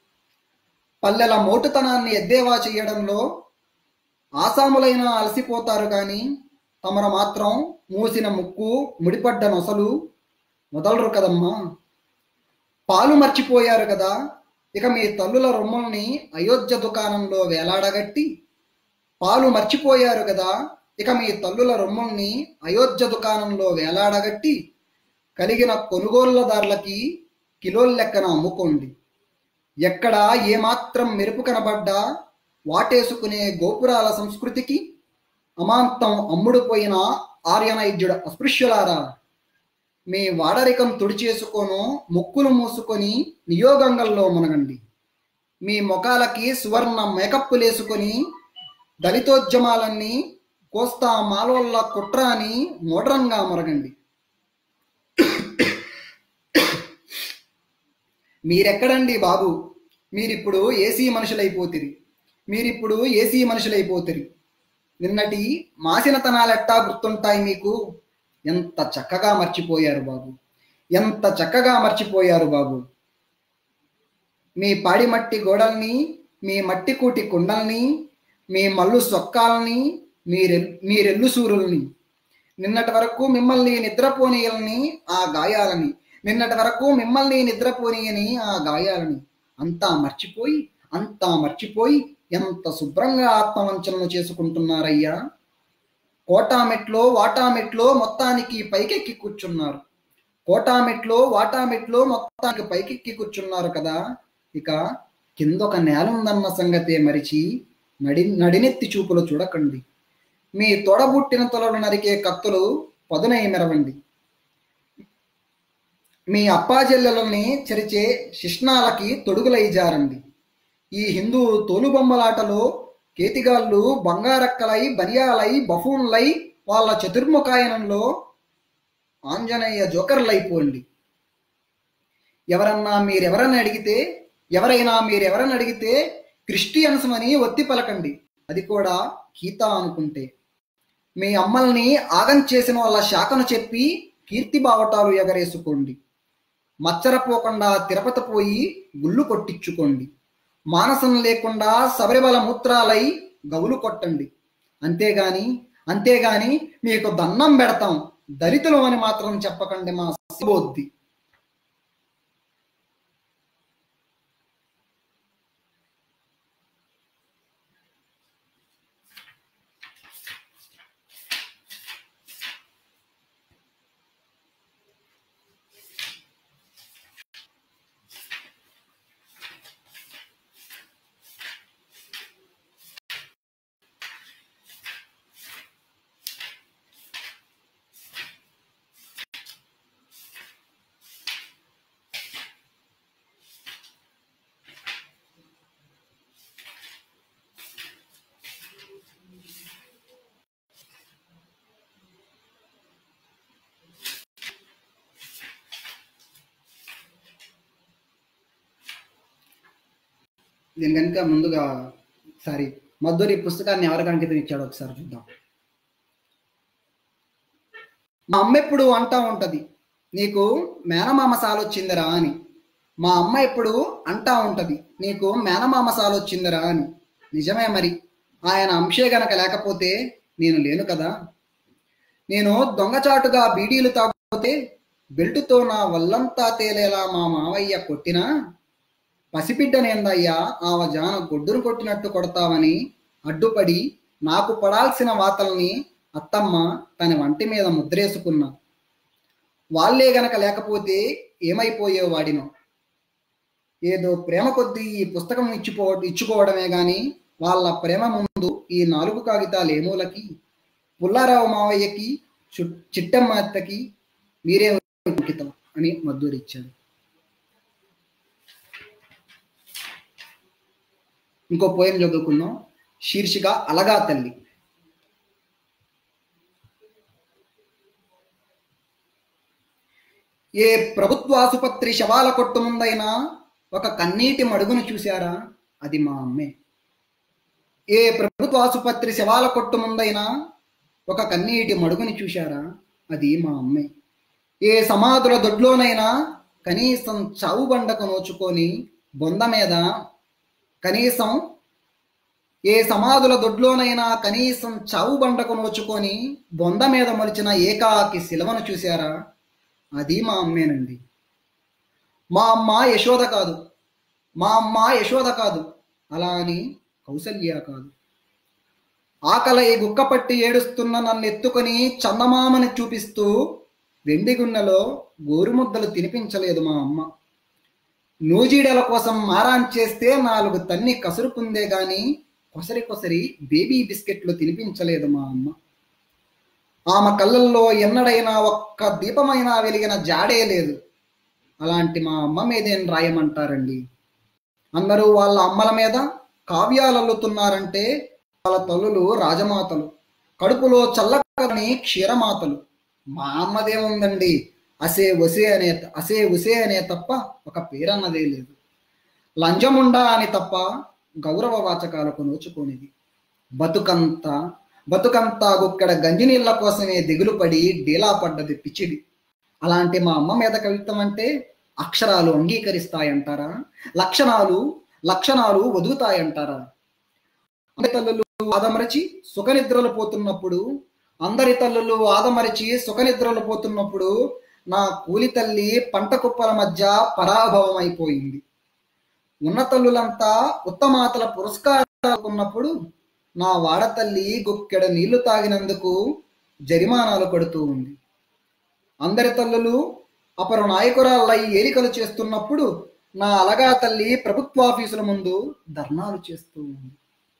పల్లెల మోటుతనాన్ని ఎద్దేవా చేయడంలో ఆసాములైన అలసిపోతారు కానీ తమరు మాత్రం మూసిన ముక్కు, ముడిపడ్డ నొసలు మొదలరు కదమ్మా. పాలు మర్చిపోయారు కదా, ఇక మీ తల్లుల రొమ్ముల్ని అయోధ్య దుకాణంలో వేలాడగట్టి పాలు మర్చిపోయారు కదా ఇక మీ తల్లుల రొమ్ముల్ని అయోధ్య దుకాణంలో వేలాడగట్టి కలిగిన కొనుగోళ్లదారులకి కిలోల లెక్కన అమ్ముకోండి. ఎక్కడ ఏమాత్రం మెరుపు కనబడ్డా వాటేసుకునే గోపురాల సంస్కృతికి అమాంతం అమ్ముడుపోయిన ఆర్యనైద్యుడ అస్పృశ్యులారా, మీ వాడరికం తుడిచేసుకోను ముక్కులు మూసుకొని నియోగంగల్లో మునగండి. మీ ముఖాలకి సువర్ణ మేకప్పులేసుకొని దళితోద్యమాలన్నీ కోస్తా మాలోళ్ళ కుట్ర అని మోడ్రన్గా మరగండి. మీరెక్కడండి బాబు, మీరిప్పుడు ఏసీ మనుషులైపోతిరి మీరిప్పుడు ఏసీ మనుషులైపోతిరి నిన్నటి మాసినతనాలెట్టా గుర్తుంటాయి మీకు? ఎంత చక్కగా మర్చిపోయారు బాబు, ఎంత చక్కగా మర్చిపోయారు బాబు. మీ పాడి మట్టి గోడల్ని, మీ మట్టి కూటి కుండల్ని, మీ మల్లు సొక్కాలని, మీరె మీరెల్లు సూరుల్ని, నిన్నటి వరకు మిమ్మల్ని నిద్రపోనీయలని ఆ గాయాలని నిన్నటి వరకు మిమ్మల్ని నిద్రపోనీయని ఆ గాయాలని అంతా మర్చిపోయి అంతా మర్చిపోయి ఎంత శుభ్రంగా ఆత్మవంచనలు చేసుకుంటున్నారయ్యా. కోటామెట్లో వాటామెట్లో మొత్తానికి పైకెక్కి కూర్చున్నారు. కోటామెట్లో వాటామెట్లో మొత్తానికి పైకెక్కి కూర్చున్నారు కదా, ఇక కిందొక నేలుందన్న సంగతే మరిచి నడి నడినెత్తి చూపులు చూడకండి. మీ తొడబుట్టిన తొలలు నరికే కత్తులు పదునై మెరవండి. మీ అప్పాజెల్లెలని చెరిచే శిష్ణాలకి తొడుగులై జారండి. ఈ హిందూ తోలుబొమ్మలాటలో కేతిగాళ్ళు బంగారక్కలై, బనియాలై, బఫూన్లై వాళ్ళ చతుర్ముఖాయనంలో ఆంజనేయ జోకర్లైపోండి. ఎవరన్నా మీరెవరని అడిగితే ఎవరైనా మీరెవరని అడిగితే క్రిస్టియన్స్ అని ఒత్తి పలకండి, అది కూడా గీత అనుకుంటే. మీ అమ్మల్ని ఆగం చేసిన వాళ్ళ శాఖను చెప్పి కీర్తి బావటాలు ఎగరేసుకోండి. మచ్చరపోకుండా తిరుపతి పోయి గుళ్ళు కొట్టించుకోండి. మానసం లేకుండా శబరిమల మూత్రాలై గవులు కొట్టండి. అంతేగాని అంతేగాని మీకు దన్నం పెడతాం దళితులు అని మాత్రం చెప్పకండి మా సిబోద్ది. దీని కనుక ముందుగా సారీ మద్దూరి పుస్తకాన్ని ఎవరికి అంకితం ఇచ్చాడో ఒకసారి చూద్దాం. మా అమ్మ ఎప్పుడు అంటా ఉంటది, నీకు మేనమామ సాలొచ్చిందిరా అని. మా అమ్మ ఎప్పుడు అంటా ఉంటది, నీకు మేనమామ సాలొచ్చిందిరా అని. నిజమే మరి, ఆయన అంశే గనక లేకపోతే నేను లేను కదా. నేను దొంగచాటుగా బీడీలు తాగిపోతే బెల్టుతో నా వల్లంతా తేలేలా మా మావయ్య కొట్టినా, పసిబిడ్డనేందయ్యా ఆవ జాన గొడ్డును కొట్టినట్టు కొడతావని అడ్డుపడి నాకు పడాల్సిన వాతల్ని అత్తమ్మ తన వంటి మీద ముద్రేసుకున్నా. వాళ్ళే గనక లేకపోతే ఏమైపోయేవాడినో. ఏదో ప్రేమ కొద్దీ ఈ పుస్తకం ఇచ్చిపో ఇచ్చుకోవడమే గాని వాళ్ళ ప్రేమ ముందు ఈ నాలుగు కాగితాలు ఏమూలకి. పుల్లారావు మావయ్యకి చిట్టమ్మ అత్తకి మీరే అంకితం అని మద్దూరి ఇచ్చాడు. ఇంకో పోయం చదువుకున్నాం, శీర్షిక అలగా తల్లి. ఏ ప్రభుత్వ ఆసుపత్రి శవాల కొట్టు ముందైనా ఒక కన్నీటి మడుగును చూశారా, అది మా అమ్మే. ఏ ప్రభుత్వ ఆసుపత్రి శవాల కొట్టు ముందైనా ఒక కన్నీటి మడుగుని చూశారా, అది మా అమ్మే. ఏ సమాధుల దొడ్లోనైనా కనీసం చావు బండకు నోచుకొని బొంద మీద కనీసం ఏ సమాధుల దొడ్లోనైనా కనీసం చావు బండకు నోచుకొని బొంద మీద మొలిచిన ఏకాకి శిలవను చూశారా, అది మా అమ్మేనండి. మా అమ్మ యశోద కాదు, మా అమ్మ యశోద కాదు, అలా అని కౌసల్య కాదు. ఆకలై గుక్కపట్టి ఏడుస్తున్న నన్ను ఎత్తుకొని చందమామని చూపిస్తూ వెండి గున్నెలో గోరుముద్దలు తినిపించలేదు మా అమ్మ. నూజీడల కోసం మారాన్ చేస్తే నాలుగు తన్ని కసురుకుందే గాని కొసరి కొసరి బేబీ బిస్కెట్లు తినిపించలేదు మా అమ్మ. ఆమె కళ్ళల్లో ఎన్నడైనా ఒక్క దీపమైనా వెలిగిన జాడే లేదు. అలాంటి మా అమ్మ మీదేం రాయమంటారండి. అందరూ వాళ్ళ అమ్మల మీద కావ్యాలల్లుతున్నారంటే వాళ్ళ తల్లులు రాజమాతలు, కడుపులో చల్లకని క్షీరమాతలు. మా అమ్మదేముందండి, అసే ఒసే అనే అసే ఉసే అనే తప్ప ఒక పేరన్నదే లేదు. లంజముండా అని తప్ప గౌరవ వాచకాలకు నోచుకోనిది. బతుకంతా బతుకంతా గుక్కడ గంజినీళ్ళ కోసమే దిగులు పడి డీలా పడ్డది పిచ్చిది. అలాంటి మా అమ్మ మీద కవిత్వం అంటే అక్షరాలు అంగీకరిస్తాయంటారా, లక్షణాలు లక్షణాలు వదులుతాయంటారా? అందరి తల్లులు ఆదమరచి సుఖనిద్రలు పోతున్నప్పుడు అందరి తల్లులు ఆదమరచి సుఖనిద్రలు పోతున్నప్పుడు నా కూలి తల్లి పంట కుప్పల మధ్య పరాభవం అయిపోయింది. ఉన్న తల్లులంతా ఉత్తమాతల పురస్కారాలున్నప్పుడు నా వాడతల్లి గుక్కెడ నీళ్లు తాగినందుకు జరిమానాలు కడుతూ ఉంది. అందరి తల్లులు అపర నాయకురాళ్ళై ఏలికలు చేస్తున్నప్పుడు నా అలగా తల్లి ప్రభుత్వాఫీసుల ముందు ధర్నాలు చేస్తూ ఉంది.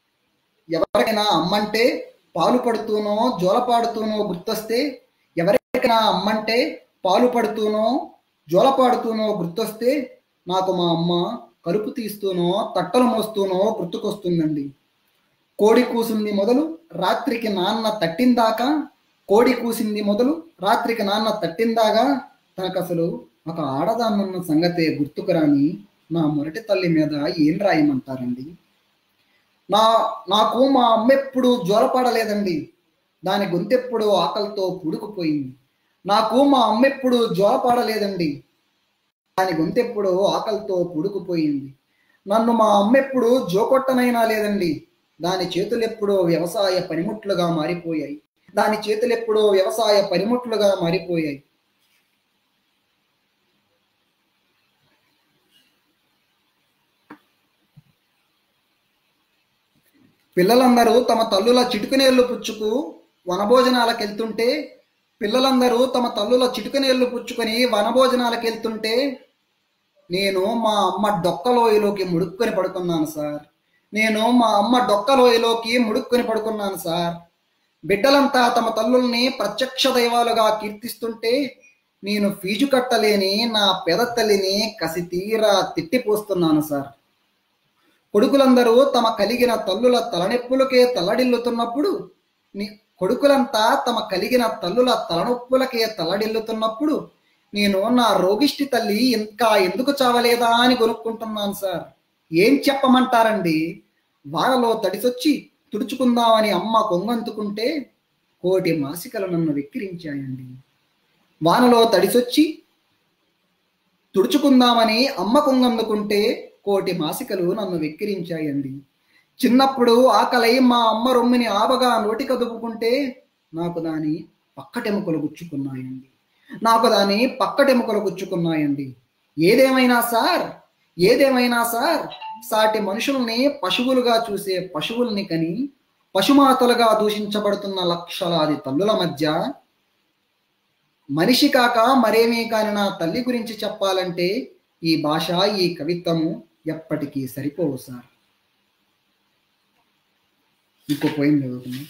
ఎవరికైనా అమ్మంటే పాలు పడుతూనో జోలపాడుతూనో గుర్తొస్తే ఎవరికైనా అమ్మంటే పాలు పడుతూనో జోలపాడుతూనో గుర్తొస్తే నాకు మా అమ్మ కలుపు తీస్తూనో తట్టలు మోస్తూనో గుర్తుకొస్తుందండి. కోడి కూసింది మొదలు రాత్రికి నాన్న తట్టిందాకా కోడి కూసింది మొదలు రాత్రికి నాన్న తట్టిందాగా తనకు అసలు ఒక ఆడదాన్నన్న సంగతే గుర్తుకురాని నా మొరటి తల్లి మీద ఏం రాయమంటారండి. నా నాకు మా అమ్మ ఎప్పుడు జోలపాడలేదండి. దాని గొంతెప్పుడు ఆకలితో పూడుకుపోయింది. నాకు మా అమ్మ ఎప్పుడు జోలపాడలేదండి. దాని గొంతెప్పుడు ఆకలితో పూడుకుపోయింది. నన్ను మా అమ్మ ఎప్పుడు జోకొట్టనైనా లేదండి. దాని చేతులెప్పుడో వ్యవసాయ పనిముట్లుగా మారిపోయాయి. దాని చేతులెప్పుడో వ్యవసాయ పనిముట్లుగా మారిపోయాయి. పిల్లలందరూ తమ తల్లుల చిటుకునేళ్లు పుచ్చుకు వనభోజనాలకు వెళ్తుంటే పిల్లలందరూ తమ తల్లుల చిటుకునేళ్లు పుచ్చుకొని వనభోజనాలకు వెళ్తుంటే నేను మా అమ్మ డొక్కలోయలోకి ముడుక్కొని పడుకున్నాను సార్. నేను మా అమ్మ డొక్కలోయలోకి ముడుక్కొని పడుకున్నాను సార్. బిడ్డలంతా తమ తల్లుల్ని ప్రత్యక్ష దైవాలుగా కీర్తిస్తుంటే నేను ఫీజు కట్టలేని నా పేద తల్లిని కసి తీరా తిట్టిపోస్తున్నాను సార్. కొడుకులందరూ తమ కలిగిన తల్లుల తలనొప్పులకే తల్లడిల్లుతున్నప్పుడు కొడుకులంతా తమ కలిగిన తల్లుల తలనొప్పులకే తల్లడిల్లుతున్నప్పుడు నేను నా రోగిష్టి తల్లి ఇంకా ఎందుకు చావలేదా అని కొనుక్కుంటున్నాను సార్. ఏం చెప్పమంటారండి? వానలో తడిసొచ్చి తుడుచుకుందామని అమ్మ కొంగంతుకుంటే కోటి మాసికలు నన్ను వెక్కిరించాయండి. వానలో తడిసొచ్చి తుడుచుకుందామని అమ్మ కొంగందుకుంటే కోటి మాసికలు నన్ను వెక్కిరించాయండి. చిన్నప్పుడు ఆకలై మా అమ్మ రొమ్మిని ఆబగా నోటి కదుపుకుంటే నాకు దాని పక్కటెముకలు గుచ్చుకున్నాయండి. నాకు దాని పక్కటెముకలు గుచ్చుకున్నాయండి. ఏదేమైనా సార్ ఏదేమైనా సార్ సాటి మనుషుల్ని పశువులుగా చూసే పశువుల్ని కని పశుమాతలుగా దూషించబడుతున్న లక్షలాది తల్లుల మధ్య మనిషి కాక మరేమీ కాని నా తల్లి గురించి చెప్పాలంటే ఈ భాష, ఈ కవిత్వము ఎప్పటికీ సరిపోవు సార్. ఇంకో పోయిం చదువుకున్నాం.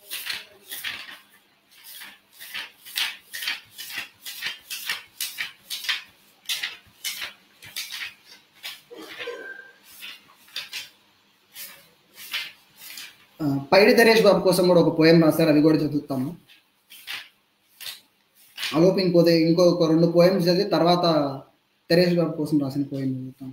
పైడి దరేష్ బాబు కోసం కూడా ఒక పోయం రాశారు, అది కూడా చదువుతాము. అలోపు ఇంకోదే ఇంకొక రెండు పోయమ్స్ చదివి తర్వాత దరేష్ బాబు కోసం రాసిన పోయం చదువుతాం.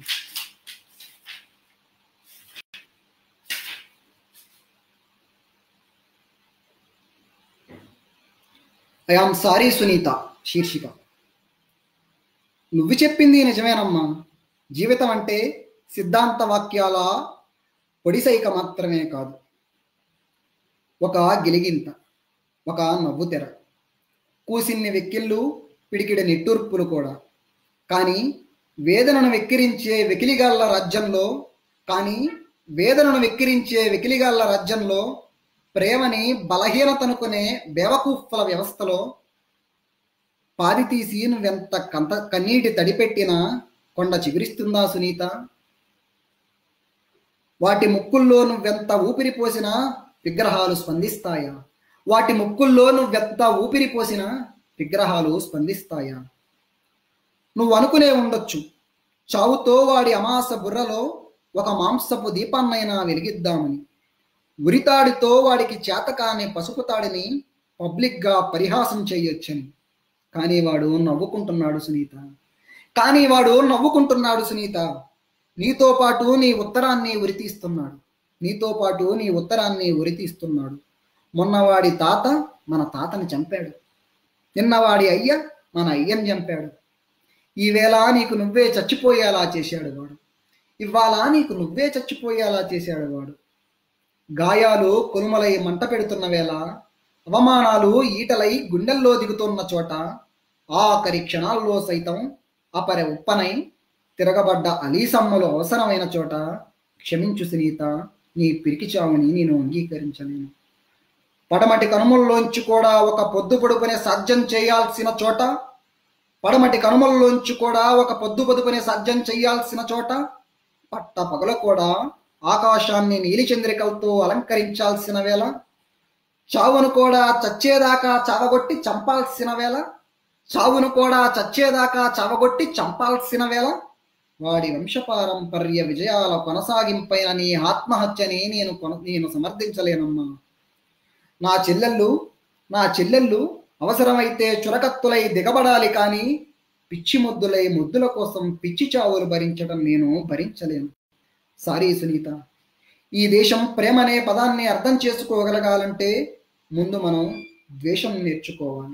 ఐ ఆమ్ సారీ సునీత శీర్షిక. నువ్వు చెప్పింది నిజమేనమ్మా. జీవితం అంటే సిద్ధాంత వాక్యాల పొడిసైక మాత్రమే కాదు, ఒక గిలిగింత, ఒక నవ్వు తెర, కూసిన్ని వెక్కిళ్ళు, పిడికిడ నిట్టూర్పులు కూడా. కానీ వేదనను వెక్కిరించే వెకిలిగాళ్ళ రాజ్యంలో కానీ వేదనను వెక్కిరించే వెకిలిగాళ్ళ రాజ్యంలో ప్రేమని బలహీనతనుకునే బేవకూఫల వ్యవస్థలో పాది తీసి నువ్వెంత కంత కన్నీటి తడిపెట్టినా కొండ చిగురిస్తుందా సునీత? వాటి ముక్కుల్లో నువ్వెంత ఊపిరి పోసినా విగ్రహాలు స్పందిస్తాయా? వాటి ముక్కుల్లో నువ్వెంత ఊపిరి పోసినా విగ్రహాలు స్పందిస్తాయా? నువ్వు అనుకునే ఉండొచ్చు, చావుతో వాడి అమాస బుర్రలో ఒక మాంసపు దీపాన్నైనా వెలిగిద్దామని. ఉరితాడితో వాడికి చేతకాని పసుపు తాడిని పబ్లిక్గా పరిహాసం చేయొచ్చని. కానీ వాడు నవ్వుకుంటున్నాడు సునీత. కానీ వాడు నవ్వుకుంటున్నాడు సునీత. నీతో పాటు నీ ఉత్తరాన్ని ఉరితీస్తున్నాడు. నీతో పాటు నీ ఉత్తరాన్ని ఉరితీస్తున్నాడు. మొన్నవాడి తాత మన తాతని చంపాడు. నిన్నవాడి అయ్య మన అయ్యని చంపాడు. ఈవేళ నీకు నువ్వే చచ్చిపోయేలా చేశాడు వాడు. ఇవాళ నీకు నువ్వే చచ్చిపోయేలా చేశాడు వాడు. గాయాలు కొనుమలై మంట పెడుతున్న వేళ, అవమానాలు ఈటలై గుండెల్లో దిగుతున్న చోట, ఆఖరి క్షణాల్లో సైతం అపరె ఉప్పనై తిరగబడ్డ అలీసమ్మలు అవసరమైన చోట, క్షమించు సునీత, నీ పిరికి చావుని నేను అంగీకరించలేను. పడమటి కనుమల్లోంచి కూడా ఒక పొద్దు పొడుపునే సాధ్యం చేయాల్సిన చోట పడమటి కనుమల్లోంచి కూడా ఒక పొద్దు పొదుపునే సాధ్యం చేయాల్సిన చోట, పట్ట పగల కూడా ఆకాశాన్ని నీలిచంద్రికలతో అలంకరించాల్సిన వేళ, చావును కూడా చచ్చేదాకా చావగొట్టి చంపాల్సిన వేళ చావును కూడా చచ్చేదాకా చావగొట్టి చంపాల్సిన వేళ వాడి వంశపారంపర్య విజయాల కొనసాగింపైన నీ ఆత్మహత్యని నేను కొన నేను సమర్థించలేనమ్మా. నా చెల్లెళ్ళు నా చెల్లెళ్ళు అవసరమైతే చురకత్తులై దిగబడాలి, కానీ పిచ్చి ముద్దులై ముద్దుల కోసం పిచ్చి చావులు భరించడం నేను భరించలేను. సారీ సునీత. ఈ దేశం ప్రేమనే పదాన్ని అర్థం చేసుకోగలగాలంటే ముందు మనం ద్వేషం నేర్చుకోవాలి.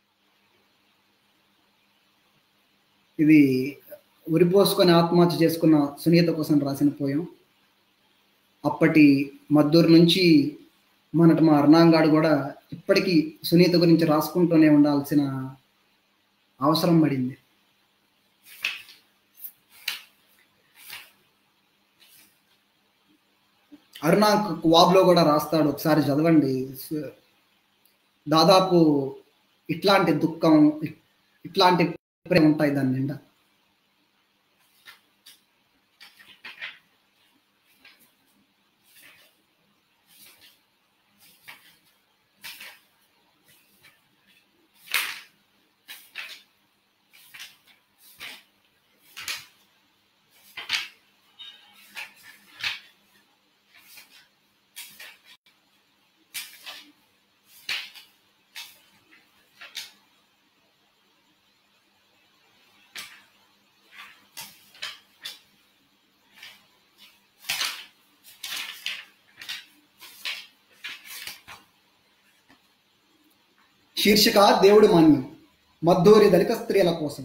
ఇది ఉరిపోసుకొని ఆత్మహత్య చేసుకున్న సునీత కోసం రాసిన పోయం. అప్పటి మద్దూరు నుంచి మనటి మా అర్ణాంగాడు కూడా ఇప్పటికీ సునీత గురించి రాసుకుంటూనే ఉండాల్సిన అవసరం పడింది. అరుణా వాబ్లో కూడా రాస్తాడు, ఒకసారి చదవండి. దాదాపు ఇట్లాంటి దుఃఖం, ఇట్లాంటి ప్రేమ ఉంటాయి దాని నిండా. శీర్షిక దేవుడు మాన్యం. మద్దూరి దళిత స్త్రీల కోసం.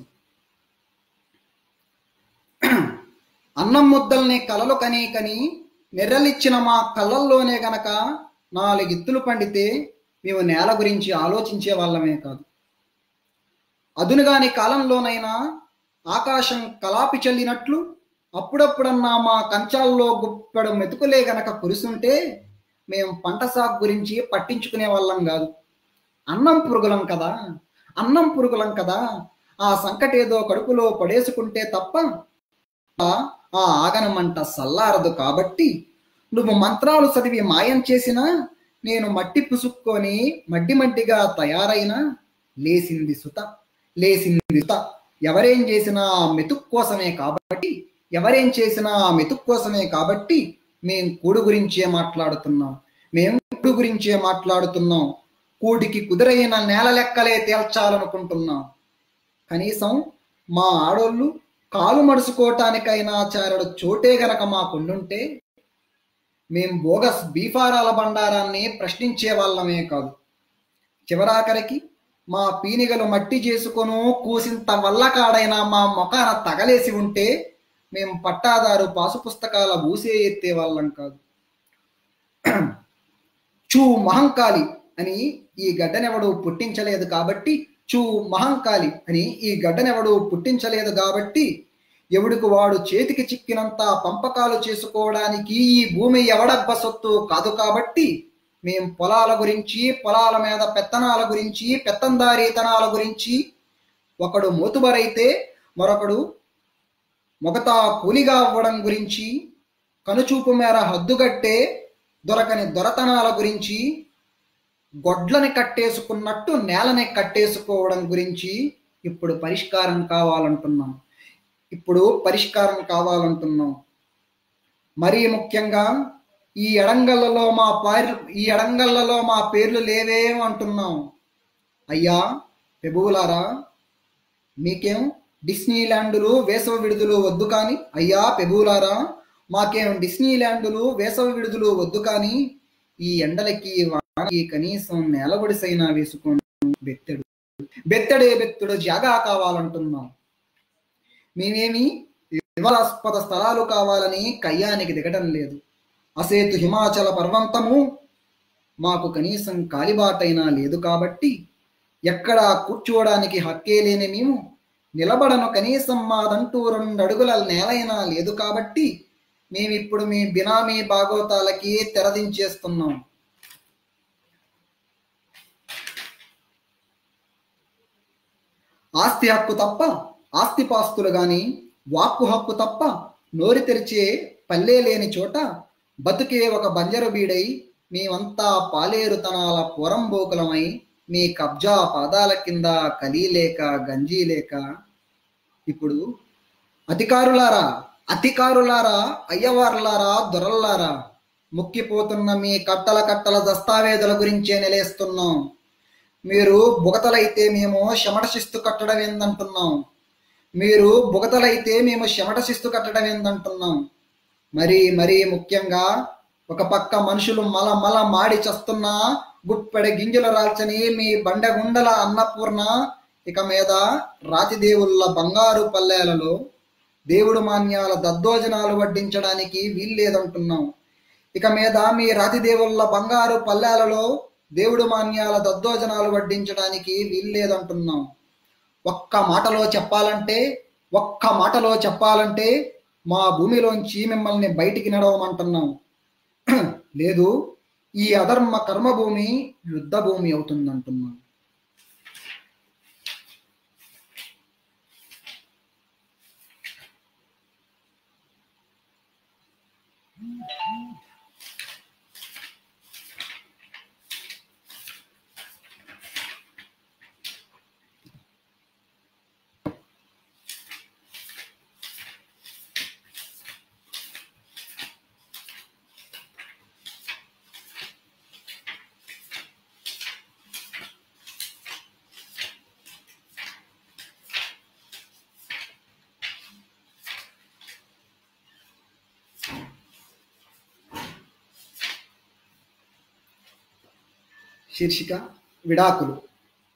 అన్నం ముద్దల్ని కలలు కనీ కని నెర్రలిచ్చిన మా కళ్ళల్లోనే గనక నాలుగిత్తులు పండితే మేము నేల గురించి ఆలోచించే వాళ్ళమే కాదు. అదునుగాని కాలంలోనైనా ఆకాశం కలాపి చల్లినట్లు అప్పుడప్పుడన్నా మా కంచాల్లో గుప్పెడు మెతుకులే గనక కురుస్తుంటే మేము పంట సాగు గురించి పట్టించుకునే వాళ్ళం కాదు. అన్నం పురుగులం కదా అన్నం పురుగులం కదా ఆ సంకటేదో కడుపులో పడేసుకుంటే తప్ప ఆ ఆగనమంట సల్లారదు. కాబట్టి నువ్వు మంత్రాలు చదివి మాయం చేసినా నేను మట్టి పుసుక్కొని మడ్డి మడ్డిగా తయారైనా లేసింది సుత లేసింది సుత ఎవరేం చేసినా మెతుక్ కోసమే కాబట్టి ఎవరేం చేసినా మెతుక్ కోసమే కాబట్టి మేం కూడు గురించే మాట్లాడుతున్నాం మేం కూడు గురించే మాట్లాడుతున్నాం కూడికి కుదురైన నేల లెక్కలే తేల్చాలనుకుంటున్నాం. కనీసం మా ఆడోళ్ళు కాలు మడుచుకోవటానికైనా చారడు చోటే గనక మాకుండుంటే మేం బోగస్ బీఫారాల బండారాన్ని ప్రశ్నించే వాళ్ళమే కాదు. చివరాఖరికి మా పీనిగలు మట్టి చేసుకొను కూసింత వల్ల కాడైనా మా మొఖాన తగలేసి ఉంటే మేం పట్టాదారు పాసు పుస్తకాల ఊసే ఎత్తే వాళ్ళం కాదు. చూ మహంకాళి అని ఈ గడ్డనెవడు పుట్టించలేదు కాబట్టి చూ మహంకాళి అని ఈ గడ్డనెవడు పుట్టించలేదు కాబట్టి ఎవడికి వాడు చేతికి చిక్కినంత పంపకాలు చేసుకోవడానికి ఈ భూమి ఎవడబ్బ సొత్తు కాదు. కాబట్టి మేం పొలాల గురించి పొలాల మీద పెత్తనాల గురించి పెత్తందారీతనాల గురించి ఒకడు మోతుబరైతే మరొకడు మొగతా కూలిగా అవ్వడం గురించి కనుచూపు మేర హద్దుగట్టే దొరకని దొరతనాల గురించి గొడ్లని కట్టేసుకున్నట్టు నేలని కట్టేసుకోవడం గురించి ఇప్పుడు పరిష్కారం కావాలంటున్నాం ఇప్పుడు పరిష్కారం కావాలంటున్నాం మరీ ముఖ్యంగా ఈ ఎడంగళ్ళలో మా పేర్లు ఈ ఎడంగళ్ళలో మా పేర్లు లేవే అంటున్నాం. అయ్యా పెబువులారా, మీకేం డిస్నీల్యాండులు వేసవి విడుదలు వద్దు కానీ అయ్యా పెబువులారా మాకేం డిస్నీల్యాండులు వేసవి విడుదలు వద్దు కానీ ఈ ఎండలకి వానకి కనీసం నేలబడిసైనా వేసుకొని బెత్తెడు బెత్తడే బెత్తడు జాగా కావాలంటున్నాం. మేమేమి వివాదాస్పద స్థలాలు కావాలని కయ్యానికి దిగడం లేదు. అసేతు హిమాచల పర్వంతము మాకు కనీసం కాలిబాటైనా లేదు. కాబట్టి ఎక్కడ కూర్చోవడానికి హక్కే లేని మేము నిలబడను కనీసం మాదంటూ రెండు అడుగుల నేలైనా లేదు. కాబట్టి మేమిప్పుడు మీ బినామీ బాగోతాలకి తెరదించేస్తున్నాం. ఆస్తి హక్కు తప్ప ఆస్తిపాస్తులు గాని వాక్కు హక్కు తప్ప నోరి తెరిచే పల్లె లేని చోట బతుకే ఒక బంజరు బీడై మేమంతా పాలేరుతనాల పొరంబోకులమై మీ కబ్జా పాదాల కింద కలిలేక గంజీ లేక ఇప్పుడు అధికారులారా అధికారులారా అయ్యవార్లారా దొరల్లారా ముక్కిపోతున్న మీ కట్టల కట్టల దస్తావేజుల గురించే నిలేస్తున్నాం. మీరు బుగతలైతే మేము చెమట శిస్తు కట్టడం ఏందంటున్నాం మీరు బుగతలైతే మేము చెమట శిస్తు కట్టడం ఏందంటున్నాం మరీ మరీ ముఖ్యంగా ఒక పక్క మనుషులు మల మల మాడి చస్తున్నా గుప్పెడ గింజలు రాల్చని మీ బండగుండల అన్నపూర్ణ ఇక మీద రాతిదేవుళ్ళ బంగారు పల్లెలలో దేవుడు మాన్యాల దద్దోజనాలు వడ్డించడానికి వీల్లేదంటున్నాం. ఇక మీద మీ రాతిదేవుళ్ళ బంగారు పల్లెలలో దేవుడు మాన్యాల దద్దోజనాలు వడ్డించడానికి వీల్లేదంటున్నాం. ఒక్క మాటలో చెప్పాలంటే ఒక్క మాటలో చెప్పాలంటే మా భూమిలోంచి మిమ్మల్ని బయటికి నడవమంటున్నాం. లేదు, ఈ అధర్మ కర్మభూమి యుద్ధ భూమి అవుతుందంటున్నాం. శీర్షిక విడాకులు.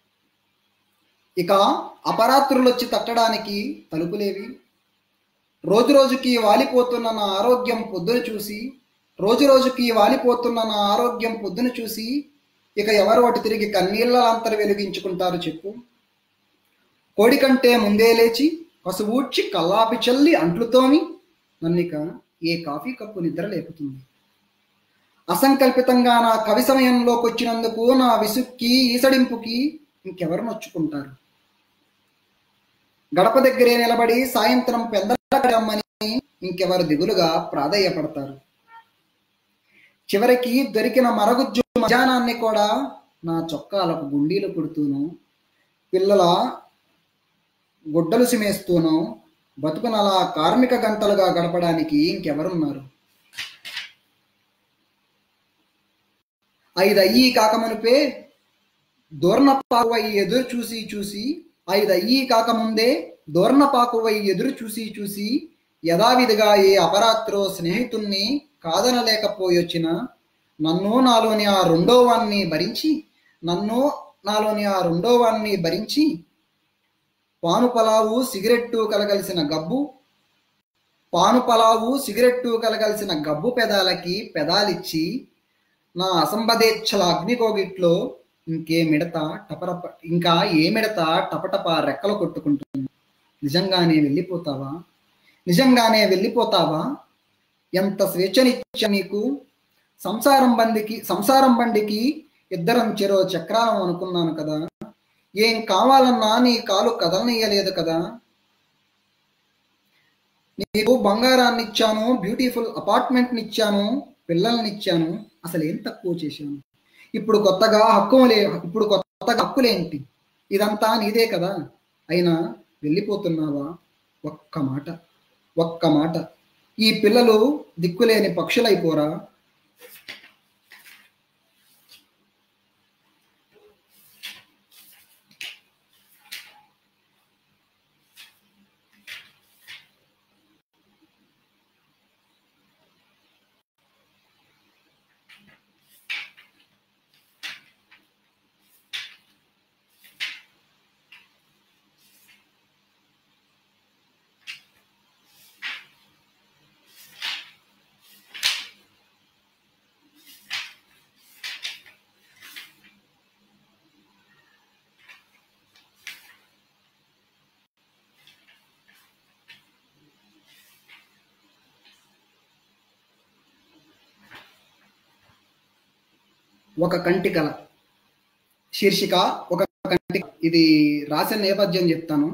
ఇక అపరాత్రులు వచ్చి తట్టడానికి తలుపులేవి? రోజు రోజుకి వాలిపోతున్న నా ఆరోగ్యం పొద్దున చూసి రోజు రోజుకి వాలిపోతున్న నా ఆరోగ్యం పొద్దున చూసి ఇక ఎవరు ఒకటి తిరిగి కన్నీళ్ళంతర వెలిగించుకుంటారు చెప్పు? కోడి కంటే ముందే లేచి పసుబూడ్చి కల్లాపి చల్లి అంట్లుతోని నన్నిక ఏ కాఫీ కప్పు నిద్ర లేపుతుంది? అసంకల్పితంగా నా కవి సమయంలోకి వచ్చినందుకు నా విసుక్కి ఈసడింపుకి ఇంకెవరు నొచ్చుకుంటారు? గడప దగ్గరే నిలబడి సాయంత్రం పెద్దమ్మని ఇంకెవరు దిగులుగా ప్రాధేయపడతారు? చివరికి దొరికిన మరగుజ్జు మధ్యాహ్నాన్ని కూడా నా చొక్కాలకు గుండీలు కుడుతూను పిల్లల గుడ్డలు సిమేస్తూనో బతుకునలా కార్మిక గంటలుగా గడపడానికి ఇంకెవరున్నారు? ఐదు అయ్యి కాకమునిపే దూర్ణపాకువై ఎదురు చూసి చూసి ఐదు అయ్యి కాకముందే దూర్ణపాకువై ఎదురు చూసి చూసి యథావిధిగా ఏ అపరాత్రో స్నేహితుణ్ణి కాదనలేకపోయొచ్చిన నన్ను నాలోని ఆ రెండో వాన్ని భరించి నన్ను నాలోని ఆ రెండో వాన్ని భరించి పాను పలావు సిగరెట్టు కలగలిసిన గబ్బు పాను పలావు సిగరెట్టు కలగలిసిన గబ్బు పెదాలకి పెదాలిచ్చి నా అసంబదేచ్ఛల అగ్నికోగిట్లో ఇంకే మిడత టపరప ఇంకా ఏ మిడత టపటప రెక్కలు కొట్టుకుంటుంది? నిజంగానే వెళ్ళిపోతావా? నిజంగానే వెళ్ళిపోతావా? ఎంత స్వేచ్ఛనిచ్చా నీకు? సంసారం బండికి సంసారం బండికి ఇద్దరం చెరో చక్రాలం అనుకున్నాను కదా. ఏం కావాలన్నా నీ కాలు కదలనీయలేదు కదా. నీకు బంగారాన్ని ఇచ్చాను, బ్యూటిఫుల్ అపార్ట్మెంట్ని ఇచ్చాను, పిల్లల్ని ఇచ్చాను. అసలు ఏం తక్కువ చేశాను? ఇప్పుడు కొత్తగా హక్కులే ఇప్పుడు కొత్తగా హక్కులేంటి? ఇదంతా నీదే కదా. అయినా వెళ్ళిపోతున్నావా? ఒక్క మాట ఒక్క మాట ఈ పిల్లలు దిక్కులేని పక్షులైపోరా? ఒక కంటి కల శీర్షిక ఒక కంటి. ఇది రాసిన నేపథ్యం చెప్తాను.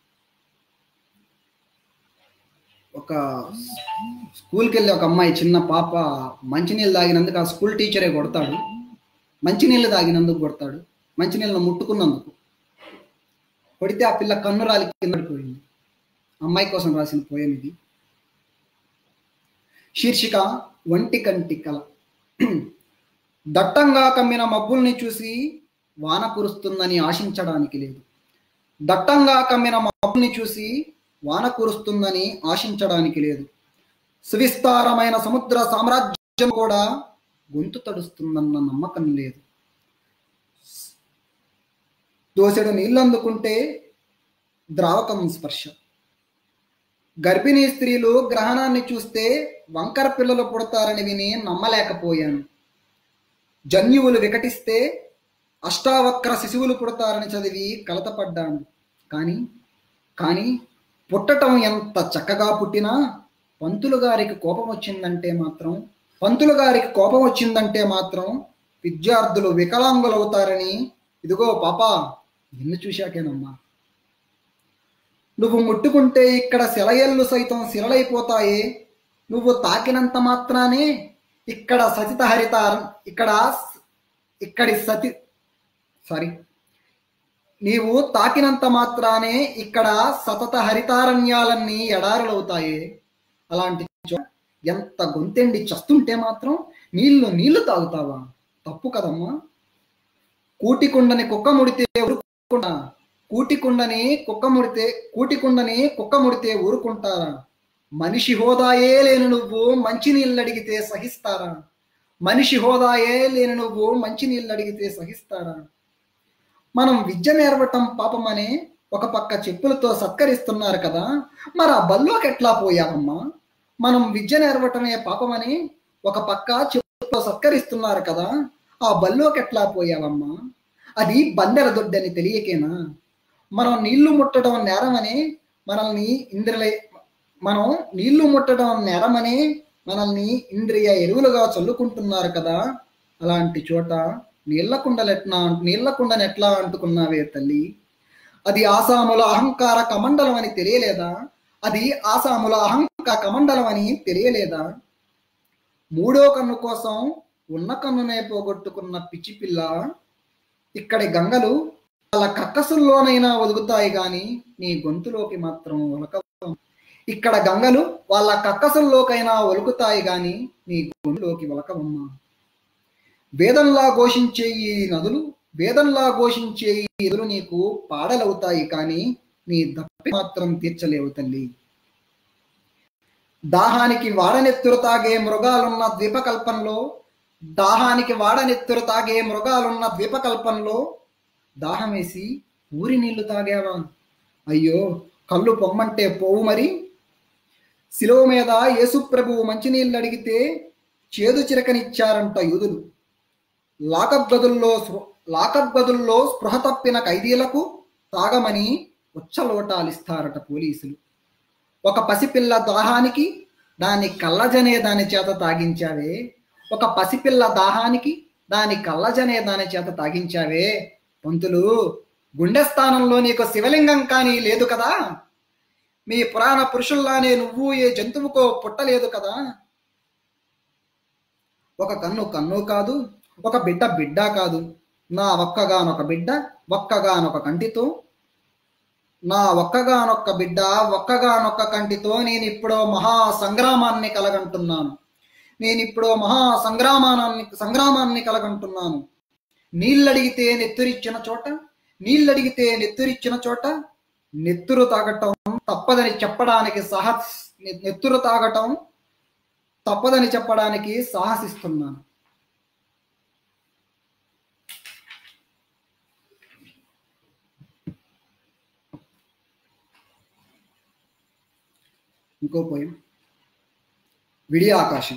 ఒక స్కూల్కి వెళ్ళి ఒక అమ్మాయి, చిన్న పాప మంచినీళ్ళు తాగినందుకు ఆ స్కూల్ టీచరే కొడతాడు. మంచినీళ్ళు తాగినందుకు కొడతాడు, మంచినీళ్ళను ముట్టుకున్నందుకు కొడితే ఆ పిల్ల కన్ను రాలి కింద పడిపోయింది. అమ్మాయి కోసం రాసిన పోయం ఇది. శీర్షిక ఒంటి కంటి కల. దట్టంగా కమ్మిన మబ్బుల్ని చూసి వాన కురుస్తుందని ఆశించడానికి లేదు. దట్టంగా కమ్మిన మబ్బుల్ని చూసి వాన కురుస్తుందని ఆశించడానికి లేదు. సువిస్తారమైన సముద్ర సామ్రాజ్యం కూడా గొంతు తడుస్తుందన్న నమ్మకం లేదు. దోసెడు నీళ్ళందుకుంటే ద్రావకం స్పర్శ. గర్భిణీ స్త్రీలు గ్రహణాన్ని చూస్తే వంకర పిల్లలు పుడతారని విని నమ్మలేకపోయాను. జన్యువులు వికటిస్తే అష్టావక్ర శిశువులు పుడతారని చదివి కలతపడ్డాను. కానీ కానీ పుట్టటం ఎంత చక్కగా పుట్టినా పంతులు గారికి కోపం వచ్చిందంటే మాత్రం పంతులు గారికి కోపం వచ్చిందంటే మాత్రం విద్యార్థులు వికలాంగులవుతారని ఇదిగో పాపా నిన్ను చూశాకేనమ్మా. నువ్వు ముట్టుకుంటే ఇక్కడ శిలయళ్ళు సైతం శిలలైపోతాయే. నువ్వు తాకినంత మాత్రానే ఇక్కడ సతిత హరితారం ఇక్కడ ఇక్కడి సతి సారీ నీవు తాకినంత మాత్రానే ఇక్కడ సతత హరితారణ్యాలన్నీ ఎడారులవుతాయే. అలాంటి ఎంత గొంతెండి చస్తుంటే మాత్రం నీళ్లు నీళ్లు తాగుతావా? తప్పు కదమ్మా. కూటికుండని కుక్క ముడితే ఊరుకుంటా కూటికుండని కుక్క ముడితే కూటికుండని కుక్క ముడితే ఊరుకుంటారా? మనిషి హోదాయే లేని నువ్వు మంచి నీళ్ళు అడిగితే సహిస్తారా? మనిషి హోదాయే లేని నువ్వు మంచి నీళ్ళు అడిగితే సహిస్తారా? మనం విద్య నేర్వటం పాపమని ఒక పక్క చెప్పులతో సత్కరిస్తున్నారు కదా, మరి ఆ బల్లోకి ఎట్లా పోయావమ్మా? మనం విద్య నేర్వటమే పాపమని ఒక పక్క చెప్పులతో సత్కరిస్తున్నారు కదా, ఆ బల్లోకి ఎట్లా పోయావమ్మా? అది బందెల దొడ్డని తెలియకేనా? మనం నీళ్లు ముట్టడం నేరమని మనల్ని ఇంద్రియ మనం నీళ్లు ముట్టడం నేరమని మనల్ని ఇంద్రియ ఎరువులుగా చల్లుకుంటున్నారు కదా, అలాంటి చోట నీళ్ల కుండలెట్లా నీళ్ల కుండని ఎట్లా అంటుకున్నావే తల్లి? అది ఆసాముల అహంకార కమండలం అని తెలియలేదా? అది ఆసాముల అహంకార కమండలం అని తెలియలేదా? మూడో కన్ను కోసం ఉన్న కన్నునే పోగొట్టుకున్న పిచ్చి పిల్ల, ఇక్కడి గంగలు వాళ్ళ కక్కసుల్లోనైనా ఒదుగుతాయి గాని నీ గొంతులోకి మాత్రం ఒలకవు. ఇక్కడ గంగలు వాళ్ళ కక్కసుల్లోకైనా ఒలుకుతాయి గాని నీ గొంతులోకి ఒలకవమ్మా. వేదంలా ఘోషించే ఈ నదులు వేదంలా ఘోషించే ఈ నదులు నీకు పాడలవుతాయి కానీ నీ దప్పి మాత్రం తీర్చలేవు తల్లి. దాహానికి వాడనెత్తురు తాగే మృగాలున్న ద్వీపకల్పంలో దాహానికి వాడనెత్తురు తాగే మృగాలున్న ద్వీపకల్పంలో దాహం వేసి ఊరి నీళ్లు తాగావా? అయ్యో, కళ్ళు పొమ్మంటే పోవు మరి. శిలువ మీద యేసుప్రభువు మంచినీళ్ళు అడిగితే చేదు చిరకనిచ్చారంట యూదులు. లాకప్ గదుల్లో లాకప్ గదుల్లో స్పృహ తప్పిన ఖైదీలకు తాగమని ఉచ్చలోటాలిస్తారట పోలీసులు. ఒక పసిపిల్ల దాహానికి దాని కళ్ళజనే దాని చేత తాగించావే ఒక పసిపిల్ల దాహానికి దాని కళ్ళజనే దాని చేత తాగించావే పంతులు, గుండె స్థానంలో నీకు శివలింగం కానీ లేదు కదా? మీ పురాణ పురుషుల్లానే నువ్వు ఏ జంతువుకో పుట్టలేదు కదా? ఒక కన్ను కన్ను కాదు, ఒక బిడ్డ బిడ్డ కాదు. నా ఒక్కగానొక బిడ్డ ఒక్కగానొక కంటితో నా ఒక్కగానొక్క బిడ్డ ఒక్కగానొక్క కంటితో నేను ఇప్పుడో మహా సంగ్రామాన్ని కలగంటున్నాను నేను ఇప్పుడో మహా సంగ్రామాన్ని సంగ్రామాన్ని కలగంటున్నాను నీళ్ళడిగితే నెత్తురిచ్చిన చోట నీళ్ళడిగితే నెత్తురిచ్చిన చోట నెత్తురు తాగటం తప్పదని చెప్పడానికి సాహస్ నెత్తురు తాగటం తప్పదని చెప్పడానికి సాహసిస్తున్నాను. ఇంకో పోయం, విడియ ఆకాశం.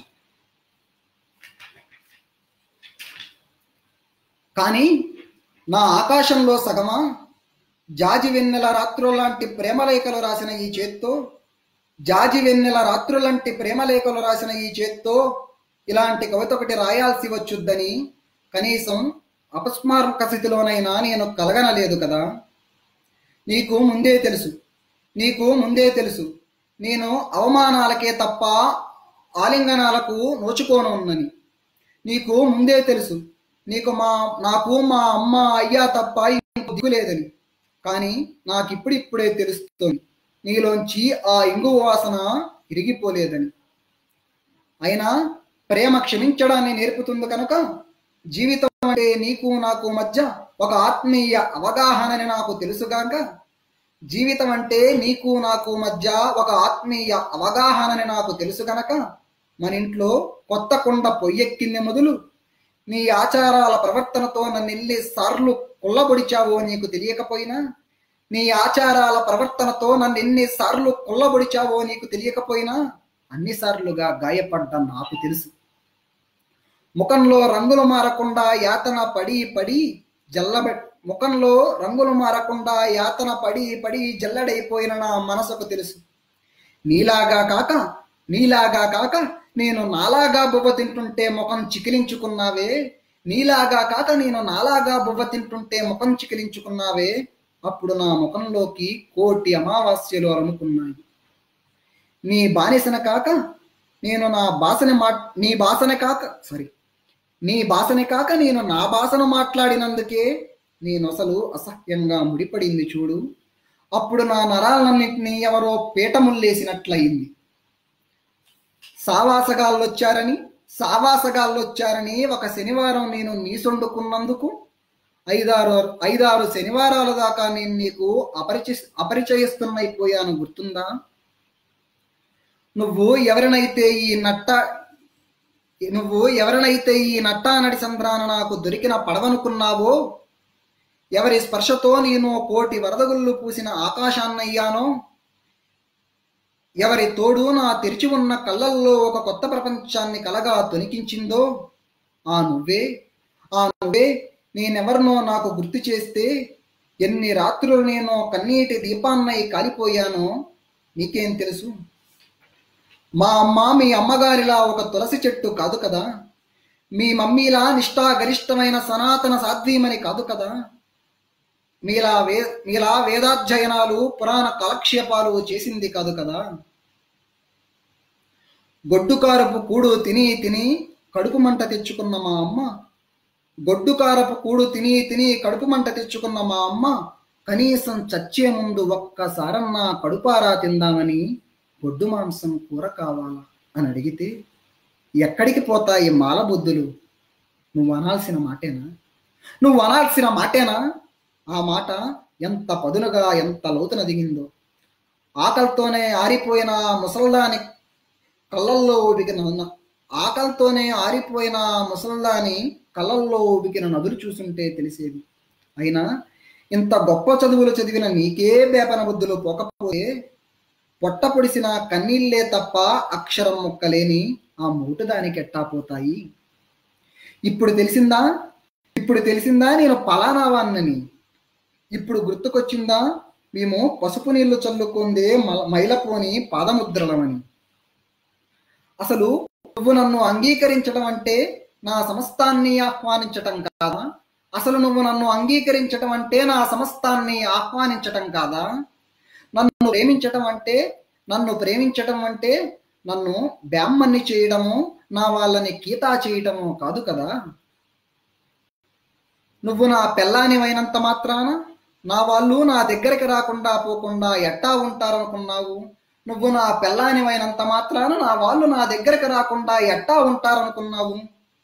కానీ నా ఆకాశంలో సగమా జాజి వెన్నెల రాత్రులాంటి ప్రేమలేఖలు రాసిన ఈ చేత్తో జాజి వెన్నెల రాత్రులాంటి ప్రేమలేఖలు రాసిన ఈ చేత్తో ఇలాంటి కవిత ఒకటి రాయాల్సి వచ్చుద్దని కనీసం అపస్మారక స్థితిలోనైనా నేను కలగనలేదు కదా. నీకు ముందే తెలుసు నీకు ముందే తెలుసు నేను అవమానాలకే తప్ప ఆలింగనాలకు నోచుకోను ఉన్నని. నీకు ముందే తెలుసు నీకు మా నాకు మా అమ్మ అయ్యా తప్ప దిగులేదని. కానీ నాకిప్పుడిప్పుడే తెలుస్తోంది నీలోంచి ఆ ఇంగు వాసన ఇరిగిపోలేదని. అయినా ప్రేమ క్షమించడాన్ని నేర్పుతుంది కనుక జీవితం అంటే నీకు నాకు మధ్య ఒక ఆత్మీయ అవగాహనని నాకు తెలుసుగాక జీవితం అంటే నీకు నాకు మధ్య ఒక ఆత్మీయ అవగాహనని నాకు తెలుసు గనక మన ఇంట్లో కొత్త కొండ పొయ్యెక్కింది మొదలు నీ ఆచారాల ప్రవర్తనతో నన్ను ఎన్ని సార్లు కొల్లబొడిచావో నీకు తెలియకపోయినా నీ ఆచారాల ప్రవర్తనతో నన్ను ఎన్ని సార్లు కొల్లబొడిచావో నీకు తెలియకపోయినా అన్నిసార్లుగా గాయపడ్డ నాకు తెలుసు. ముఖంలో రంగులు మారకుండా యాతన పడి పడి జల్లబె ముఖంలో రంగులు మారకుండా యాతన పడి పడి జల్లడైపోయిన నా మనసుకు తెలుసు. నీలాగా కాక నీలాగా కాక నేను నాలాగా బువ్వ తింటుంటే ముఖం చికిలించుకున్నావే నీలాగా కాక నేను నాలాగా బువ్వ తింటుంటే ముఖం చికిలించుకున్నావే అప్పుడు నా ముఖంలోకి కోటి అమావాస్యలు అలుముకున్నాయి. నీ బానిసన కాక నేను నా భాషని మా నీ భాషన కాక సారీ నీ భాషని కాక నేను నా భాషను మాట్లాడినందుకే నేను అసలు అసహ్యంగా ముడిపడింది చూడు. అప్పుడు నా నరాలన్నింటినీ ఎవరో పీటముల్లేసినట్లయింది. సావాసగాళ్ళొచ్చారని సావాసగాళ్ళొచ్చారని ఒక శనివారం నేను నీసొండుకున్నందుకు ఐదారు ఐదారు శనివారాల దాకా నేను నీకు అపరిచి అపరిచయస్తున్నైపోయాను గుర్తుందా? నువ్వు ఎవరినైతే ఈ నట్ట నువ్వు ఎవరినైతే ఈ నట్టా నడి సంద్రాన నాకు దొరికిన పడవనుకున్నావో ఎవరి స్పర్శతో నేను కోటి వరదగుళ్ళు పూసిన ఆకాశాన్నయ్యానో, ఎవరి తోడు నా తెరిచి ఉన్న కళ్ళల్లో ఒక కొత్త ప్రపంచాన్ని కలగా తొనికించిందో ఆ నువ్వే, ఆ నువ్వే నేనెవరినో నాకు గుర్తు చేస్తే, ఎన్ని రాత్రులు నేను కన్నీటి దీపాన్నై కాలిపోయానో నీకేం తెలుసు? మా అమ్మ మీ అమ్మగారిలా ఒక తులసి చెట్టు కాదు కదా, మీ మమ్మీలా నిష్ఠాగరిష్టమైన సనాతన సాధ్వీమని కాదు కదా, మీలా వే మీలా వేదాధ్యయనాలు పురాణ కాలక్షేపాలు చేసింది కాదు కదా. గొడ్డుకారపు కూడు తిని తిని కడుపు మంట తెచ్చుకున్న మా అమ్మ, గొడ్డుకారపు కూడు తిని తిని కడుపు మంట తెచ్చుకున్న మా అమ్మ కనీసం చచ్చే ముందు ఒక్కసారన్నా కడుపారా తిందామని గొడ్డు మాంసం కూర కావాలా అని అడిగితే, ఎక్కడికి పోతాయి మాల బుద్ధులు? నువ్వు అనాల్సిన మాటేనా? నువ్వు అనాల్సిన మాటేనా? ఆ మాట ఎంత పదునుగా ఎంత లోతున దిగిందో. ఆకలితోనే ఆరిపోయిన ముసల్దాని కళ్ళల్లో ఉబికిన ఆకలితోనే ఆరిపోయిన ముసల్దాని కళ్ళల్లో ఉబికిన నదులు చూసుంటే తెలిసేది. అయినా ఇంత గొప్ప చదువులు చదివిన నీకే బేపన బుద్ధులు పోకపోతే, పొట్ట పొడిసిన కన్నీళ్లే తప్ప అక్షరం ముక్కలేని ఆ మూటు దానికి ఎట్టా పోతాయి? ఇప్పుడు తెలిసిందా? ఇప్పుడు తెలిసిందా నేను పలానా వాన్నని? ఇప్పుడు గుర్తుకొచ్చిందా మేము పసుపు నీళ్లు చల్లుకుందే మైలపోని పాదముద్రలమని? అసలు నువ్వు నన్ను అంగీకరించడం అంటే నా సమస్తాన్ని ఆహ్వానించటం కాదా? అసలు నువ్వు నన్ను అంగీకరించటం అంటే నా సమస్తాన్ని ఆహ్వానించటం కాదా? నన్ను ప్రేమించటం అంటే నన్ను ప్రేమించటం అంటే నన్ను బ్యామ్మని చేయడము, నా వాళ్ళని కీతా చేయటము కాదు కదా. నువ్వు నా పెళ్ళానివైనంత మాత్రాన నా వాళ్ళు నా దగ్గరికి రాకుండా పోకుండా ఎట్టా ఉంటారనుకున్నావు? నువ్వు నా పెళ్ళానివైనంత మాత్రాన నా వాళ్ళు నా దగ్గరికి రాకుండా ఎట్టా ఉంటారనుకున్నావు?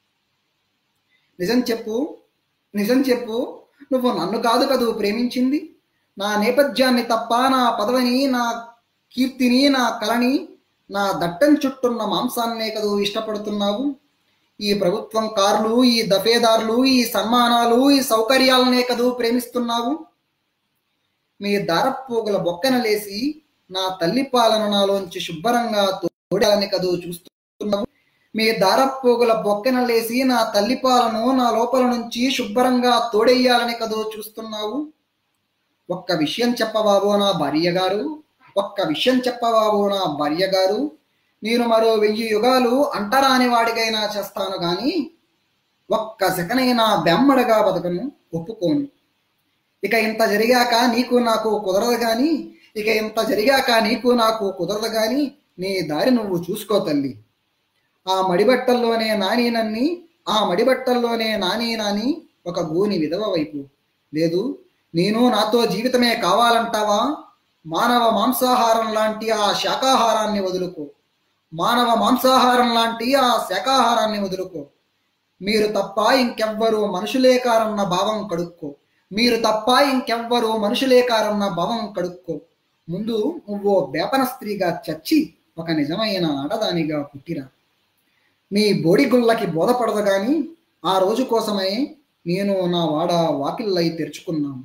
నిజం చెప్పు, నిజం చెప్పు. నువ్వు నన్ను కాదు కదూ ప్రేమించింది, నా నేపథ్యాన్ని తప్ప, నా పదవిని, నా కీర్తిని, నా కళని, నా దట్టం చుట్టున్న మాంసాన్నే కదూ ఇష్టపడుతున్నావు. ఈ ప్రభుత్వం కార్లు, ఈ దఫేదార్లు, ఈ సన్మానాలు, ఈ సౌకర్యాలనే కదూ ప్రేమిస్తున్నావు. మీ దారపోగుల బొక్కన లేసి నా తల్లి పాలన నాలోంచి శుభ్రంగా తోడాలని కదూ చూస్తున్నావు. మీ దారపోగుల బొక్కన లేసి నా తల్లి పాలను నా లోపల నుంచి శుభ్రంగా తోడెయ్యాలని కదూ చూస్తున్నావు. ఒక్క విషయం చెప్పబాబో నా భార్య గారు, ఒక్క విషయం చెప్పబాబో నా భార్య గారు, నేను మరో వెయ్యి యుగాలు అంటరాని వాడికైనా చేస్తాను గాని ఒక్క సెకనైనా బెమ్మడగా బతకను, ఒప్పుకోను. ఇక ఇంత జరిగాక నీకు నాకు కుదరదు గాని ఇక ఇంత జరిగాక నీకు నాకు కుదరదు గాని నీ దారి నువ్వు చూసుకో తల్లి. ఆ మడిబట్టల్లోనే నాని నన్ని ఆ మడిబట్టల్లోనే నాని నాని ఒక గూని విధవ వైపు లేదు. నేను నాతో జీవితమే కావాలంటావా? మానవ మాంసాహారం లాంటి ఆ శాకాహారాన్ని వదులుకో. మానవ మాంసాహారం లాంటి ఆ శాకాహారాన్ని వదులుకో. మీరు తప్ప ఇంకెవ్వరూ మనుషులేకారన్న భావం కడుక్కో. మీరు తప్ప ఇంకెవ్వరూ మనుషులేకారన్న భావం కడుక్కో. ముందు నువ్వు బేపన స్త్రీగా చచ్చి ఒక నిజమైన ఆడదానిగా పుట్టిరా. నీ బోడిగుళ్ళకి బోధపడదు గాని ఆ రోజు కోసమే నేను నా వాడ వాకిళ్ళై తెరుచుకున్నాను.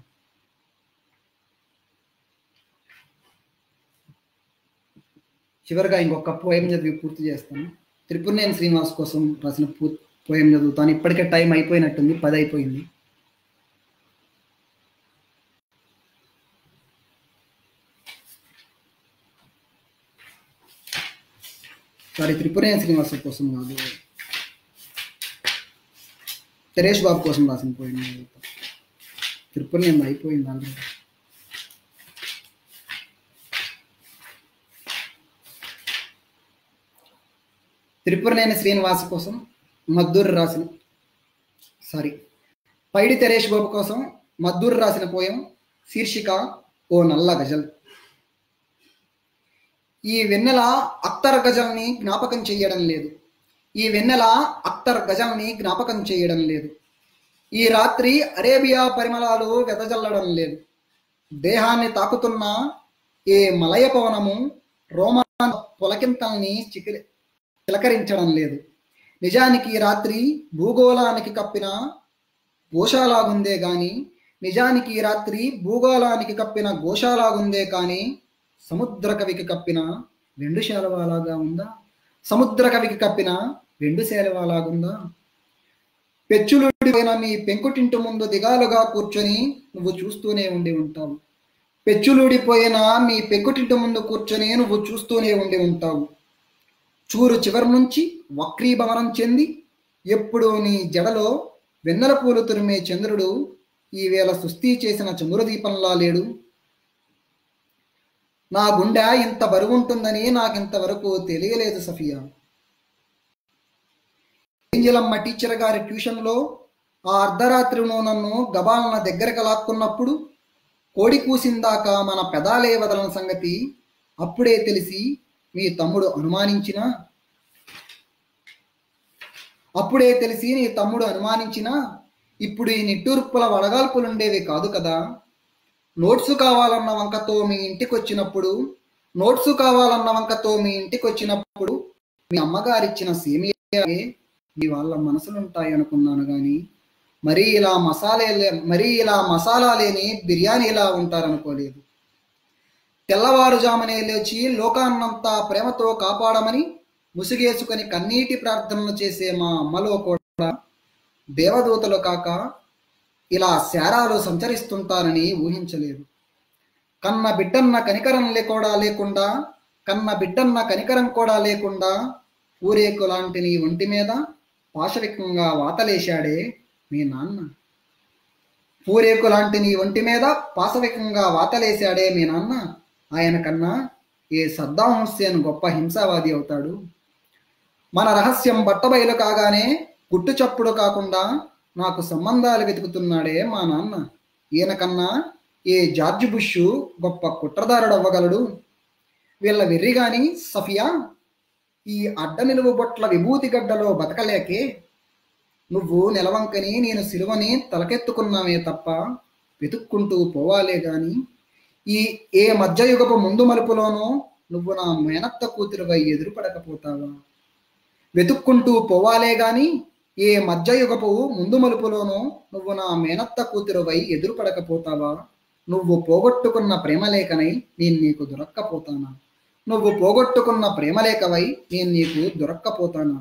చివరిగా ఇంకొక పోయం చదివి పూర్తి చేస్తాను. త్రిపురనేని శ్రీనివాస్ కోసం రాసిన పూ పోయం చదువుతాను. ఇప్పటికే టైం అయిపోయినట్టుంది, పది అయిపోయింది. సారీ, త్రిపురనేని శ్రీనివాస్ కోసం కాదు, సురేష్ బాబు కోసం రాసిన పోయం చదువుతాను. త్రిపురనేని అయిపోయింది ఆల్రెడీ. త్రిపురనేని శ్రీనివాస్ కోసం మద్దూరు రాసిన సారీ పైడి తెరేష్ బాబు కోసం మద్దూరు రాసిన పోయం శీర్షిక ఓ నల్ల గజల్. ఈ వెన్నెల అఖ్తర్ గజల్ని జ్ఞాపకం చేయడం లేదు. ఈ వెన్నెల అఖ్తర్ గజల్ని జ్ఞాపకం చేయడం లేదు. ఈ రాత్రి అరేబియా పరిమళాలు వెదజల్లడం లేదు. దేహాన్ని తాకుతున్న ఏ మలయ పవనము రోమాన్ పొలకింతల్ని చికిలి చిలకరించడం లేదు. నిజానికి రాత్రి భూగోళానికి కప్పిన భూషాలాగుందే గాని నిజానికి ఈ రాత్రి భూగోళానికి కప్పిన గోశాలాగుందే కానీ సముద్ర కవికి కప్పిన వెండు శాలువాలాగా ఉందా? సముద్ర కవికి కప్పిన వెండు శాలువాలాగుందా? పెచ్చులుడిపోయిన మీ పెంకుటింటి ముందు దిగాలుగా కూర్చొని నువ్వు చూస్తూనే ఉండి ఉంటావు. పెచ్చులుడిపోయిన మీ పెంకుటింటి ముందు కూర్చొని నువ్వు చూస్తూనే ఉండి ఉంటావు. చూరు చివరి నుంచి వక్రీభవనం చెంది ఎప్పుడు నీ జడలో వెన్నెల పూలు తురిమే చంద్రుడు ఈవేళ సుస్థి చేసిన చంద్రదీపంలా లేడు. నా గుండె ఇంత బరువుంటుందని నాకింతవరకు తెలియలేదు సఫియా. ఏంజలమ్మ టీచర్ గారి ట్యూషన్లో ఆ అర్ధరాత్రిలో నన్ను గబాలన దగ్గరకు లాక్కున్నప్పుడు కోడి కూసిందాక మన పెదాలే వదలన సంగతి అప్పుడే తెలిసి మీ తమ్ముడు అనుమానించిన అప్పుడే తెలిసి నీ తమ్ముడు అనుమానించిన ఇప్పుడు ఈ నిట్టూర్పుల వడగాల్పులుండేవి కాదు కదా. నోట్సు కావాలన్న వంకతో మీ ఇంటికి వచ్చినప్పుడు నోట్సు కావాలన్న వంకతో మీ ఇంటికి వచ్చినప్పుడు మీ అమ్మగారిచ్చిన సేమియాగే మీ వాళ్ళ మనసులుంటాయి అనుకున్నాను కానీ మరీ ఇలా మసాలే మరీ ఇలా మసాలా లేని బిర్యానీలా ఉంటారనుకోలేదు. తెల్లవారుజామునే లేచి లోకాన్నంతా ప్రేమతో కాపాడమని ముసుగేసుకొని కన్నీటి ప్రార్థనలు చేసే మా అమ్మలో కూడా దేవదూతలు కాక ఇలా శారాలు సంచరిస్తుంటారని ఊహించలేదు. కన్న బిడ్డన్న కనికరం కూడా లేకుండా కన్న బిడ్డన్న కనికరం కూడా లేకుండా పూరేకు లాంటి నీ ఒంటి మీద పాశవికంగా వాతలేశాడే మీ నాన్న. పూరేకు లాంటి నీ ఒంటి మీద పాశవికంగా వాతలేశాడే మీ నాన్న. ఆయన కన్నా ఏ సద్దాం హుస్సేన్ గొప్ప హింసావాది అవుతాడు. మన రహస్యం బట్టబయలు కాగానే గుట్టు చప్పుడు కాకుండా నాకు సంబంధాలు వెతుకుతున్నాడే మా నాన్న. ఈయన కన్నా ఏ జార్జ్ బుష్ గొప్ప కుట్రదారుడు అవ్వగలడు. వీళ్ళ వెర్రి గాని సఫియా, ఈ అడ్డ నిలువు బొట్ల విభూతి గడ్డలో బతకలేకే నువ్వు నిలవంకని నేను సిలువని తలకెత్తుకున్నామే తప్ప వెతుక్కుంటూ పోవాలే గాని ఈ ఏ మధ్యయుగపు ముందు మలుపులోనూ నువ్వు నా మేనత్త కూతురువై ఎదురుపడకపోతావా? వెతుక్కుంటూ పోవాలే గాని ఏ మధ్యయుగపు ముందు మలుపులోనూ నువ్వు నా మేనత్త కూతురువై ఎదురుపడకపోతావా? నువ్వు పోగొట్టుకున్న ప్రేమలేఖనై నేను నీకు దొరక్కపోతానా? నువ్వు పోగొట్టుకున్న ప్రేమలేఖవై నేను నీకు దొరక్కపోతానా?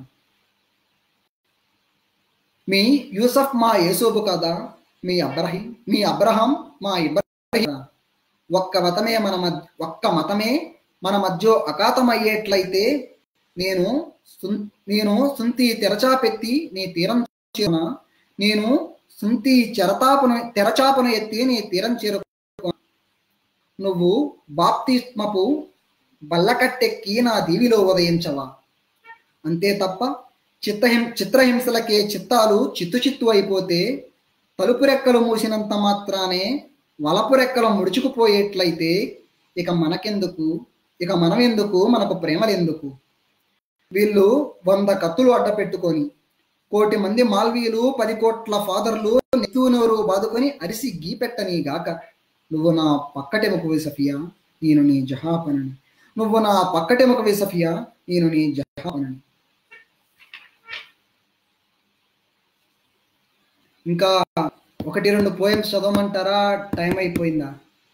మీ యూసఫ్ మా యేసోబు కదా, మీ అబ్రహీం మీ అబ్రహాం మా ఇబ్రహీం. ఒక్క మతమే మన మధ్య ఒక్క మతమే మన మధ్య అకాతమయ్యేట్లయితే నేను నేను సుంతి తెరచాపెత్తి నీ తీరం చేరున నేను సుంతి చెరతాపును తెరచాపను ఎత్తి నీ తీరం చేరుకు. నువ్వు బాప్తిస్మపు బల్లకట్టెక్కి నా దీవిలో ఉదయించవా? అంతే తప్ప చిత్తహిం చిత్రహింసలకే చిత్తాలు చిత్తు చిత్తు అయిపోతే తలుపు రెక్కలు మూసినంత మాత్రానే వలపు రెక్కలు ముడుచుకుపోయేట్లయితే ఇక మనకెందుకు ఇక మనం ఎందుకు మనకు ప్రేమలెందుకు? వీళ్ళు వంద కత్తులు అడ్డ పెట్టుకొని కోటి మంది మాల్వీయులు పది కోట్ల ఫాదర్లు నెత్తూనోరు బాదుకొని అరిసి గీపెట్టని గాక నువ్వు నా పక్కటెముకవి సఫియా నేను నీ జహాపనని. నువ్వు నా పక్కటెముకవి సఫియా నేను నీ జహాపనని. ఇంకా ఒకటి రెండు పోయమ్స్ చదవమంటారా? టైం అయిపోయిందా?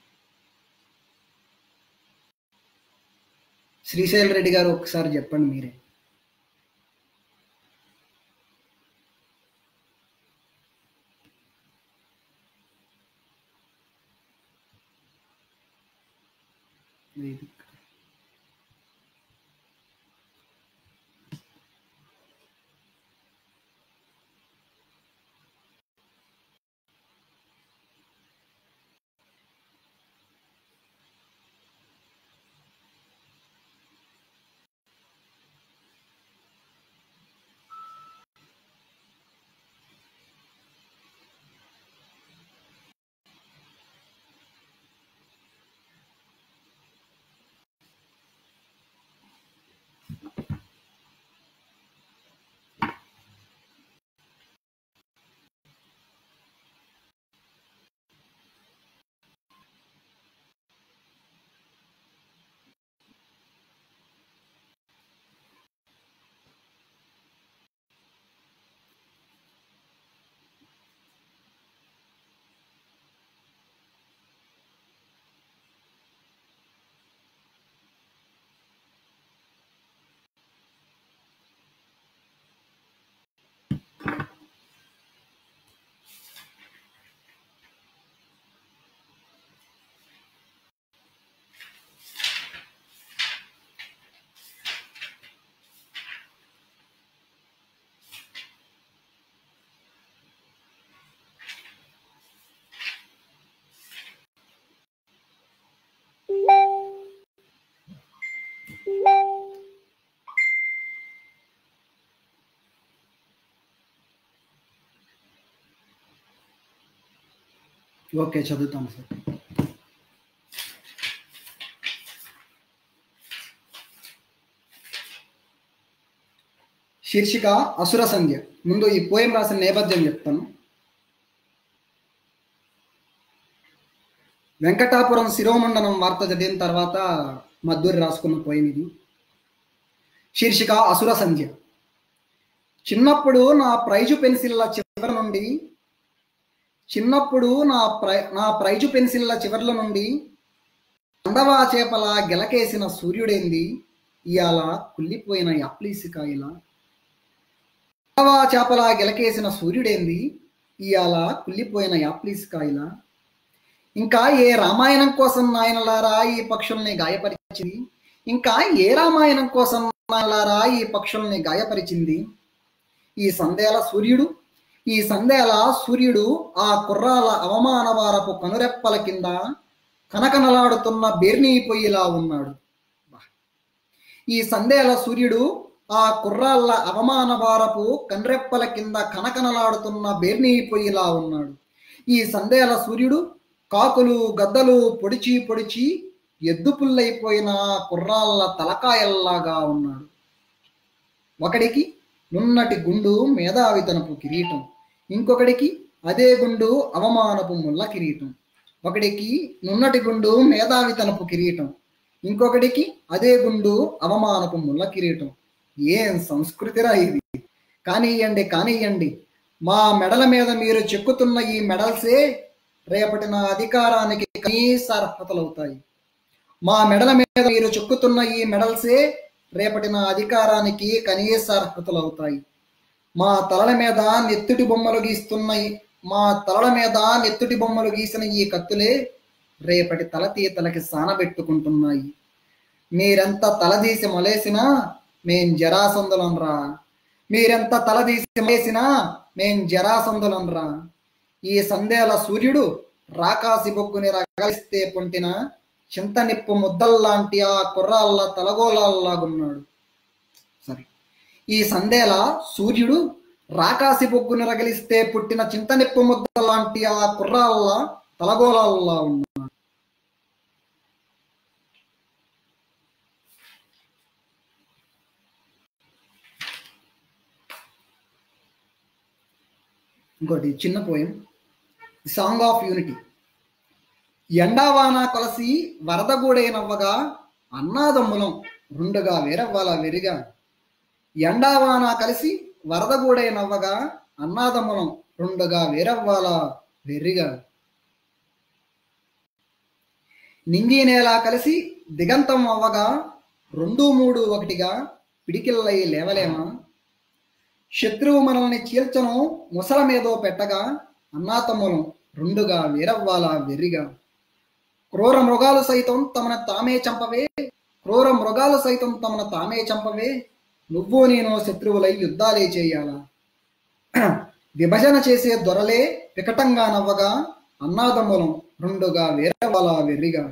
శ్రీశైల్ రెడ్డి గారు ఒకసారి చెప్పండి మీరే. ఓకే, చదువుతాను సార్. శీర్షిక అసుర సంధ్య. ముందు ఈ పోయం రాసిన నేపథ్యం చెప్తాను. వెంకటాపురం శిరోమండనం వార్త చదివిన తర్వాత మద్దూరి రాసుకున్న పోయం ఇది. శీర్షిక అసుర సంధ్య. చిన్నప్పుడు నా ప్రైజు పెన్సిల్ల చివరి నుండి చిన్నప్పుడు నా ప్రై నా ప్రైజు పెన్సిల్ల చివర్ల నుండి అండవా చేపల గెలకేసిన సూర్యుడేంది ఇయాల కుళ్ళిపోయిన యాప్లీసికాయల. అండవా చేపల గెలకేసిన సూర్యుడేంది ఇయాల కుళ్ళిపోయిన యాప్లీసికాయల. ఇంకా ఏ రామాయణం కోసం నాయనలారా ఈ పక్షుల్ని గాయపరిచింది ఇంకా ఏ రామాయణం కోసం నాయనలారా ఈ పక్షుల్ని గాయపరిచింది. ఈ సందేల సూర్యుడు ఈ సందేల సూర్యుడు ఆ కుర్రాల అవమానవారపు కనురెప్పల కింద కనకనలాడుతున్న బేర్నీ పొయ్యిలా ఉన్నాడు. ఈ సందేల సూర్యుడు ఆ కుర్రాళ్ళ అవమానవారపు కనురెప్పల కింద కనకనలాడుతున్న బేర్నీ పొయ్యిలా ఉన్నాడు. ఈ సందేల సూర్యుడు కాకులు గద్దలు పొడిచి పొడిచి ఎద్దు పుల్లైపోయిన కుర్రాళ్ళ తలకాయల్లాగా ఉన్నాడు. ఒకడికి నున్నటి గుండు మేధావితనపు కిరీటం, ఇంకొకడికి అదే గుండు అవమానపు ముళ్ళ కిరీటం. ఒకడికి నున్నటి గుండు మేధావితనపు కిరీటం, ఇంకొకడికి అదే గుండు అవమానపు ముళ్ళ కిరీటం. ఏం సంస్కృతిరా ఇది! కానియ్యండి కానియ్యండి, మా మెడల మీద మీరు చెక్కుతున్న ఈ మెడల్సే రేపటి నా అధికారానికి కనీస అర్హతలవుతాయి. మా మెడల మీద మీరు చెక్కుతున్న ఈ మెడల్సే రేపటి నా అధికారానికి కనీస అర్హతలు అవుతాయి. మా తలల మీద నెత్తుటి బొమ్మలు గీస్తున్న మా తలల మీద నెత్తుటి బొమ్మలు గీసిన ఈ కత్తులే రేపటి తలతీతలకి సానబెట్టుకుంటున్నాయి. మీరెంత తలదీసి మలేసినా మేం జరాసందులనరా మీరెంత తలదీసి మలేసినా మేం జరాసందులనరా. ఈ సందేల సూర్యుడు రాకాసి బొగ్గుని రగలిస్తే పొంటిన చింత నిప్పు ముద్దల్లాంటి ఆ కుర్రాళ్ళ తలగోలాల్లాగున్నాడు. సరే, ఈ సందేల సూర్యుడు రాకాసి బొగ్గుని రగిలిస్తే పుట్టిన చింత నిప్పు ముద్దలాంటి ఆ కుర్రాళ్ళ తలగోలాల్లా ఉన్నాడు. ఇంకోటి చిన్న పోయం, సాంగ్ ఆఫ్ యూనిటీ. ఎండావాన కొలసి వరదగూడే నవ్వగా అన్నాదమ్ములం రెండుగా వేరవ్వాల వెరిగా. ఎండావాన కలిసి వరదగూడే నవ్వగా అన్నాదమ్ములం రెండుగా వేరవ్వాల వెర్రిగా. నింగి నేల కలిసి దిగంతం అవ్వగా రెండు మూడు ఒకటిగా పిడికిల్లై లేవలేమా. శత్రువు మనల్ని చీల్చను ముసల మీదో పెట్టగా అన్నాతమ్ములం రెండుగా వేరవ్వాల వెర్రిగా. క్రూర మృగాలు సైతం తమను తామే చంపవే క్రూర మృగాలు సైతం తమను తామే చంపవే నువ్వు నేను శత్రువులై యుద్ధాలే చేయాలా. విభజన చేసే దొరలే వికటంగా నవ్వగా అన్నాదమ్ములం రెండుగా వేరవ్వాల వెర్రిగా.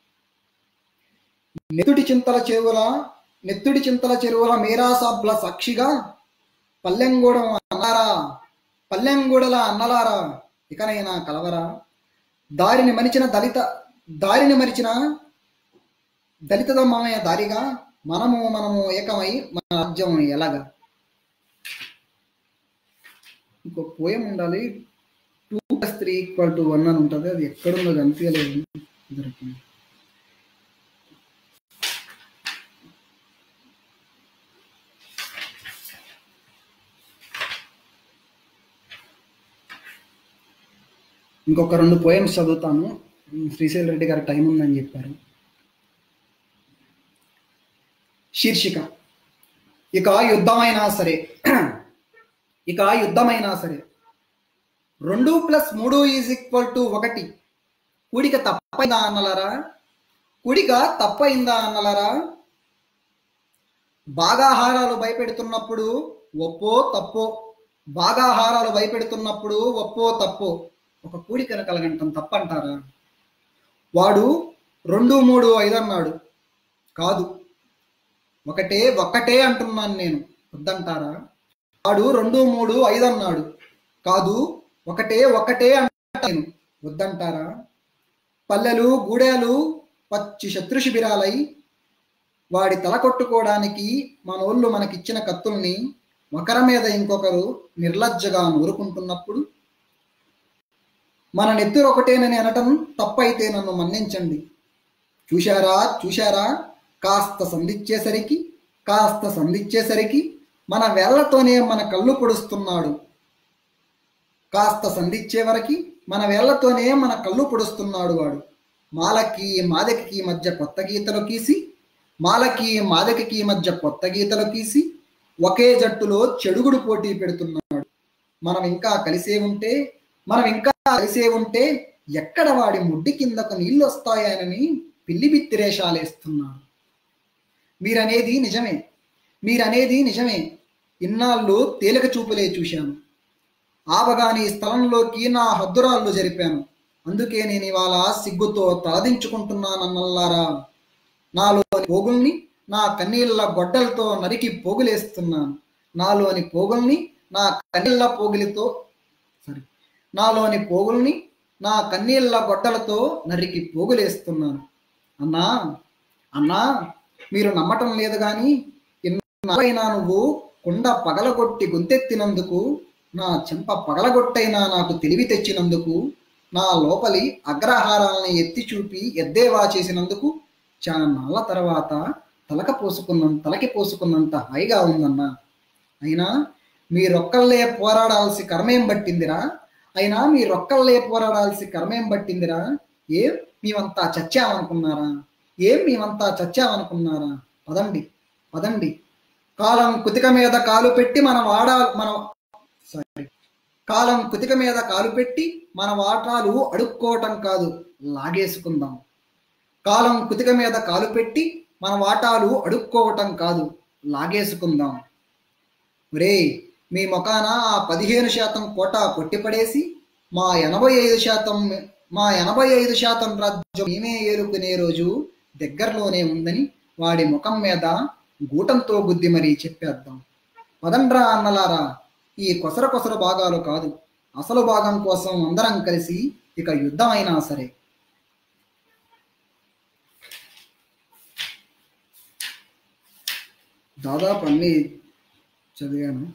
నెత్తుడి చింతల చెరువుల నెత్తుడి చింతల చెరువుల మీరాసాబ్ల సాక్షిగా పల్లెంగూడెం అన్నారా పల్లెంగూడల అన్నలారా ఇకనైనా కలవరా. దారిని మరిచిన దళిత దారిని మరిచిన దళితదమ్మయ దారిగా మనము మనము ఏకమై మన రాజ్యం ఎలాగా. ఇంకో పోయం ఉండాలి, two plus three equal to one అని ఉంటుంది. అది ఎక్కడుందో కనిపించలేదు. దొరికింది. ఇంకొక రెండు పోయమ్స్ చదువుతాను. శ్రీశైల్ రెడ్డి గారు టైం ఉందని చెప్పారు. శీర్షిక ఇక యుద్ధమైనా సరే ఇక యుద్ధమైనా సరే రెండు ప్లస్ మూడు ఈజ్ ఈక్వల్ టు ఒకటి. కూడిక తప్పైందా అన్నలారా కూడిక తప్పైందా అన్నలారా. భాగాహారాలు భయపెడుతున్నప్పుడు ఒప్పో తప్పో భాగాహారాలు భయపెడుతున్నప్పుడు ఒప్పో తప్పో ఒక కూడికను కలగంటం తప్పంటారా. వాడు రెండు మూడు ఐదు అన్నాడు, కాదు ఒకటే ఒక్కటే అంటున్నాను నేను, వద్దంటారా. వాడు రెండు మూడు ఐదు అన్నాడు, కాదు ఒకటే ఒక్కటే అంటాను, వద్దంటారా? పల్లెలు గూడెలు పచ్చి శత్రు శిబిరాలై వాడి తల కొట్టుకోవడానికి మనోళ్ళు మనకిచ్చిన కత్తుల్ని ఒకరి మీద ఇంకొకరు నిర్లజ్జగా నూరుకుంటున్నప్పుడు మన నెత్తురు ఒకటేనని అనటం తప్పైతే నన్ను మన్నించండి. చూశారా చూశారా కాస్త సంధిచ్చేసరికి కాస్త సంధిచ్చేసరికి మన వేళ్లతోనే మన కళ్ళు పొడుస్తున్నాడు. కాస్త సంధిచ్చే వరకు మన వేళ్లతోనే మన కళ్ళు పొడుస్తున్నాడు వాడు. మాలకి మాదకి మధ్య కొత్త గీతలు గీసి మాలకి మాదకి మధ్య కొత్త గీతలు గీసి ఒకే జట్టులో చెడుగుడు పోటీ పెడుతున్నాడు. మనం ఇంకా కలిసే ఉంటే మనం ఇంకా కలిసే ఉంటే ఎక్కడ వాడి ముడ్డి కిందకు నీళ్ళు వస్తాయనని పిల్లి బిత్తిరేషాలేస్తున్నాడు. మీరనేది నిజమే మీరనేది నిజమే ఇన్నాళ్ళు తేలిక చూపులే చూశాను. ఆవగాని స్థలంలోకి నా హద్దురాళ్ళు జరిపాను. అందుకే నేను ఇవాళ సిగ్గుతో తలదించుకుంటున్నానన్నల్లారా. నాలోని పోగుల్ని నా కన్నీళ్ళ గొడ్డలతో నరికి పోగులేస్తున్నాను. నాలోని పోగుల్ని నా కన్నీళ్ళ పోగులతో సారీ నాలోని పోగుల్ని నా కన్నీళ్ళ గొడ్డలతో నరికి పోగులేస్తున్నాను. అన్నా అన్నా మీరు నమ్మటం లేదు కానీ ఇన్నైనా నువ్వు కుండ పగలగొట్టి గొంతెత్తినందుకు, నా చెంప పగలగొట్టైనా నాకు తెలివి తెచ్చినందుకు, నా లోపలి అగ్రహారాలని ఎత్తి చూపి ఎద్దేవా చేసినందుకు చాలా నాళ్ళ తర్వాత తలక పోసుకున్నంత తలకి పోసుకున్నంత హాయిగా ఉందన్నా. అయినా మీరొక్కళ్ళే పోరాడాల్సి కర్మేం పట్టిందిరా అయినా మీరొక్కళ్ళే పోరాడాల్సి కర్మేం పట్టిందిరా ఏం మేమంతా చచ్చామనుకున్నారా ఏం మేమంతా చచ్చామనుకున్నారా పదండి పదండి కాలం కుతిక మీద కాలు పెట్టి మన వాడా మన సారీ కాలం కుతిక మీద కాలు పెట్టి మన వాటాలు అడుక్కోవటం కాదు లాగేసుకుందాం. కాలం కుతిక మీద కాలు పెట్టి మన వాటాలు అడుక్కోవటం కాదు లాగేసుకుందాం. రే మీ మొకాన ఆ పదిహేను శాతం కోటా కొట్టిపడేసి మా ఎనభై ఐదు శాతం మా ఎనభై ఐదు శాతం రాజ్యం మేమే ఏలుకునే రోజు దగ్గరలోనే ఉందని వాడి ముఖం మీద గూటంతో గుద్ది మరీ చెప్పేద్దాం. పదండ్రా అన్నలారా, ఈ కొసర కొసర భాగాలు కాదు, అసలు భాగం కోసం అందరం కలిసి ఇక యుద్ధమైనా సరే. దాదాపు అన్ని చదివాను.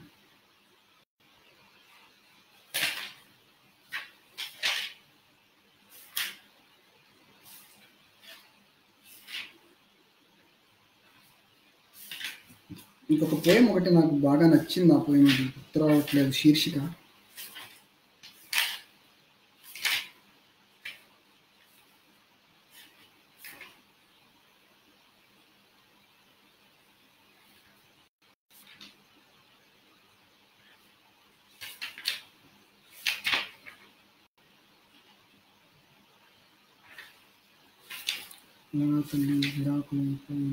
ఇంకొక పోయం ఒకటి నాకు బాగా నచ్చింది. ఆ పోయం గుర్తు రావట్లేదు శీర్షిక. తల్లి విరాకులు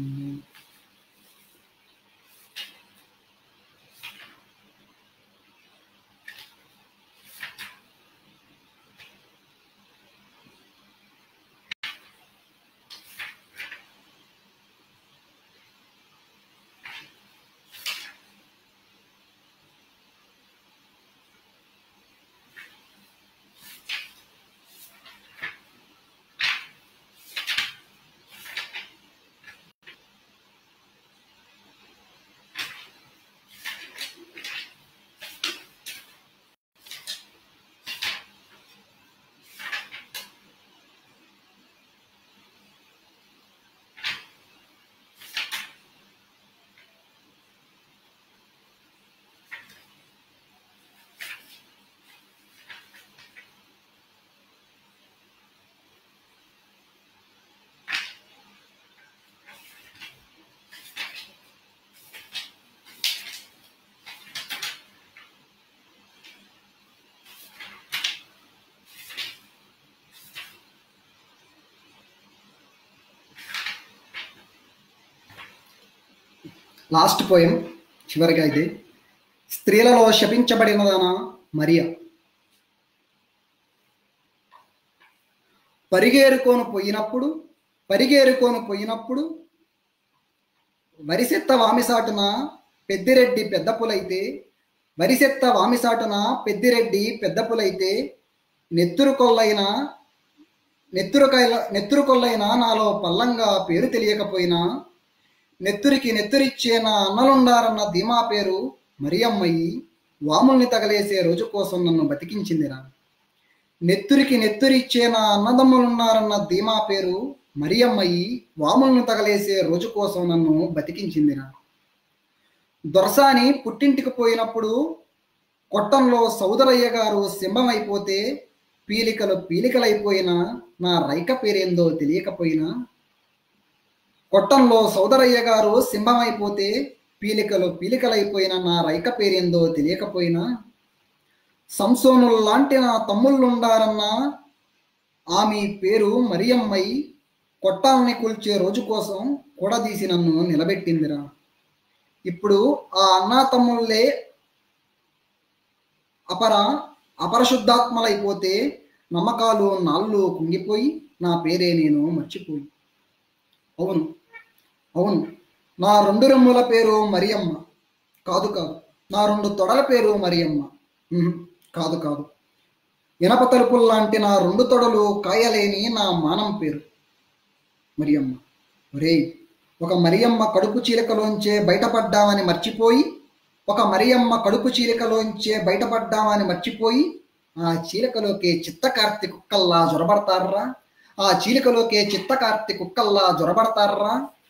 లాస్ట్ పోయం చివరిగా ఇది. స్త్రీలలో శపించబడినదన మరియా. పరిగేరుకోను పోయినప్పుడు పరిగేరుకోను పోయినప్పుడు వరిసెత్త వామిసాటున పెద్దిరెడ్డి పెద్ద పులైతే వరిసెత్త వామిసాటున పెద్దిరెడ్డి పెద్ద పులైతే నెత్తురు కొల్లైన నెత్తురుకైల నెత్తురు కొల్లైన నాలో పల్లంగా పేరు తెలియకపోయినా, నెత్తురికి నెత్తురిచ్చే నా అన్నలుండారన్న ధీమా పేరు మరియమ్మయ్యి వాముల్ని తగలేసే రోజు కోసం నన్ను బతికించిందిరా. నెత్తురికి నెత్తురిచ్చే నా అన్నదమ్ములున్నారన్న ధీమా పేరు మరియమ్మయ్యి వాములను తగలేసే రోజు కోసం నన్ను బతికించిందిరా. దొరసాని పుట్టింటికి పోయినప్పుడు కొట్టంలో సౌదరయ్య గారు సింహమైపోతే పీలికలు పీలికలైపోయినా నా రైక పేరేందో తెలియకపోయినా, కొట్టంలో సౌదరయ్య గారు సింహమైపోతే పీలికలు పీలికలైపోయినా నా రైక పేరేందో తెలియకపోయినా, సంసోనులు లాంటి నా తమ్ముళ్ళుండారన్న ఆమె పేరు మరియమ్మై కొట్టాలని కూల్చే రోజు కోసం కూడదీసి నన్ను నిలబెట్టిందిరా. ఇప్పుడు ఆ అన్నా తమ్ముళ్ళే అపర అపరశుద్ధాత్మలైపోతే నమ్మకాలు నాళ్ళు కుంగిపోయి నా పేరే నేను మర్చిపోయి. అవును అవును నా రెండు రెమ్ముల పేరు మరియమ్మ కాదు కాదు, నా రెండు తొడల పేరు మరియమ్మ కాదు కాదు, ఇనప తలుపుల్లాంటి నా రెండు తొడలు కాయలేని నా మానం పేరు మరియమ్మ. ఒరేయ్, ఒక మరియమ్మ కడుపు చీలికలోంచే బయటపడ్డామని మర్చిపోయి ఒక మరియమ్మ కడుపు చీలికలోంచే బయటపడ్డామని మర్చిపోయి ఆ చీలికలోకే చిత్తకార్తి కుక్కల్లా జొరబడతారా ఆ చీలికలోకే చిత్తకార్తి కుక్కల్లా జొరబడతారా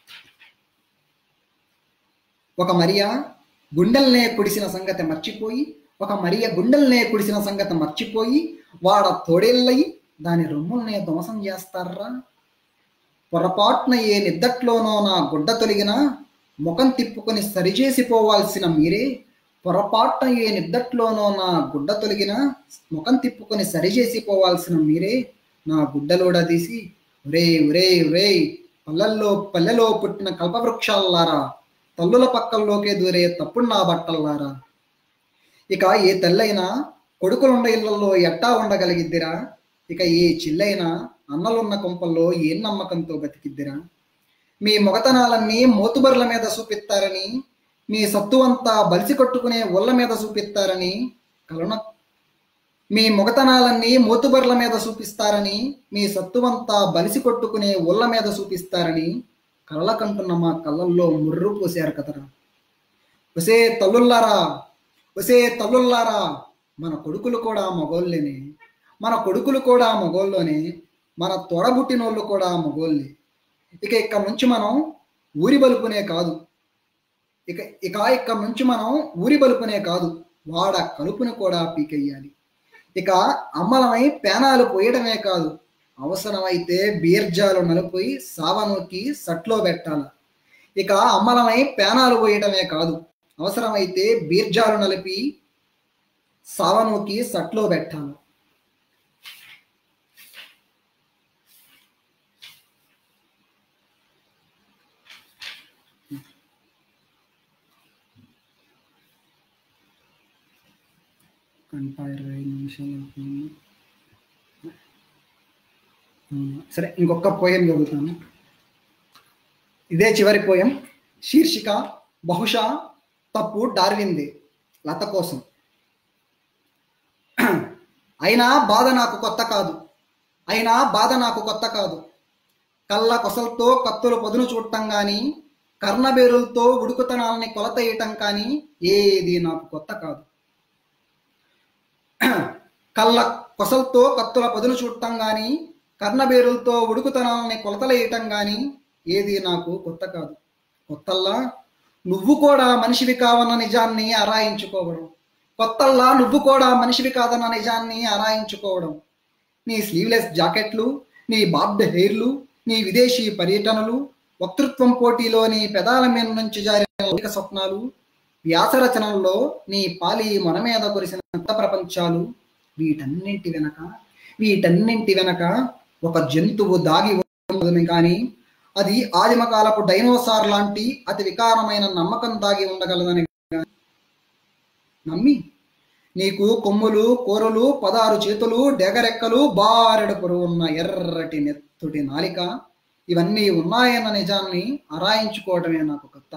ఒక మరియ గుండెల్నే కుడిసిన సంగతి మర్చిపోయి ఒక మరియ గుండెల్నే కుడిసిన సంగతి మర్చిపోయి వాడ తోడేళ్ళయి దాని రొమ్ముల్నే ధ్వంసం చేస్తారా. పొరపాటున ఏ నిద్దట్లోనో నా గుడ్డ తొలిగిన ముఖం తిప్పుకొని సరిచేసిపోవాల్సిన మీరే పొరపాటున ఏ నిద్దట్లోనో నా గుడ్డ తొలిగిన ముఖం తిప్పుకొని సరిచేసిపోవాల్సిన మీరే నా గుడ్డలోడ తీసి ఒరే ఒరే ఒరే పల్లెల్లో పల్లెలో పుట్టిన కల్పవృక్షాల్లారా, తల్లుల పక్కల్లోకే దూరే తప్పుడు నా బట్టల్లారా. ఇక ఏ తల్లైనా కొడుకులుండ ఇళ్లలో ఎట్టా ఉండగలిగిద్దిరా. ఇక ఏ చిల్లైనా అన్నలున్న కొంపల్లో ఏ నమ్మకంతో బతికిద్దిరా. మీ మొగతనాలన్నీ మోతుబర్ల మీద చూపిస్తారని, మీ సత్తువంతా బలిసి కొట్టుకునే ఒళ్ళ మీద చూపిస్తారని కలన మీ మొగతనాలన్నీ మోతుబర్ల మీద చూపిస్తారని, మీ సత్తువంతా బలిసి కొట్టుకునే ఒళ్ళ మీద చూపిస్తారని కళ్ళ కంటున్న మా కళ్ళల్లో ముర్రు పోసారు కదరా. ఒసే తల్లుల్లారా ఒసే తల్లుల్లారా మన కొడుకులు కూడా మగోళ్ళేనే, మన కొడుకులు కూడా మగోళ్ళోనే, మన తోడబుట్టినోళ్ళు కూడా మగోళ్ళే. ఇక ఇక్కడ నుంచి మనం ఊరి బలుపునే కాదు ఇక ఇక ఇక్కడ నుంచి మనం ఊరి బలుపునే కాదు వాడ కలుపుని కూడా పీకెయ్యాలి. ఇక అమ్మలమై పేనాలు పోయడమే కాదు, అవసరమైతే బీర్జాలు నలిపోయి సావనోకి సట్లో పెట్టాల. ఇక అమ్మలమై పేనాలు పోయడమే కాదు, అవసరమైతే బీర్జాలు నలిపి సావనోకి సట్లో పెట్టాలి. గంట ఇరవై నిమిషాలు. సరే, ఇంకొక పోయం చదువుతాను. ఇదే చివరి పోయం. శీర్షిక బహుశా తప్పు డార్విన్దే, లత కోసం. అయినా బాధ నాకు కొత్త కాదు అయినా బాధ నాకు కొత్త కాదు కళ్ళ కొసలతో కత్తులు పదును చూడటం కానీ, కర్ణబేరులతో ఉడుకుతనాలని కొలత వేయటం కానీ ఏది నాకు కొత్త కాదు. కళ్ళ కొసలతో కత్తుల పదును చూడటం కానీ, కర్ణబేరులతో ఉడుకుతనాలని కొలతలేయటం కానీ ఏది నాకు కొత్త కాదు. కొత్తల్లా నువ్వు కూడా మనిషివి కావన్న నిజాన్ని ఆరాయించుకోవడం కొత్తల్లా నువ్వు కూడా మనిషివి కాదన్న నిజాన్ని ఆరాయించుకోవడం నీ స్లీవ్లెస్ జాకెట్లు, నీ బాబ్డ్ హెయిర్లు, నీ విదేశీ పర్యటనలు, వక్తృత్వం పోటీలో నీ పెదాల మీద నుంచి జారిన స్వప్నాలు, వ్యాసరచనల్లో నీ పాలి మన మీద కురిసిన కొత్త ప్రపంచాలు, వీటన్నింటి వెనక వీటన్నింటి వెనక ఒక జంతువు దాగి ఉండదని కానీ, అది ఆదిమకాలపు డైనోసార్ లాంటి అతి వికారమైన నమ్మకం దాగి ఉండగలదని నమ్మి నీకు కొమ్ములు, కూరలు, పదారు చేతులు, డెగరెక్కలు, బారెడు పొరువున్న ఎర్రటి నెత్తుటి నాలిక ఇవన్నీ ఉన్నాయన్న నిజాన్ని ఆరాయించుకోవటమే నాకు కొత్త.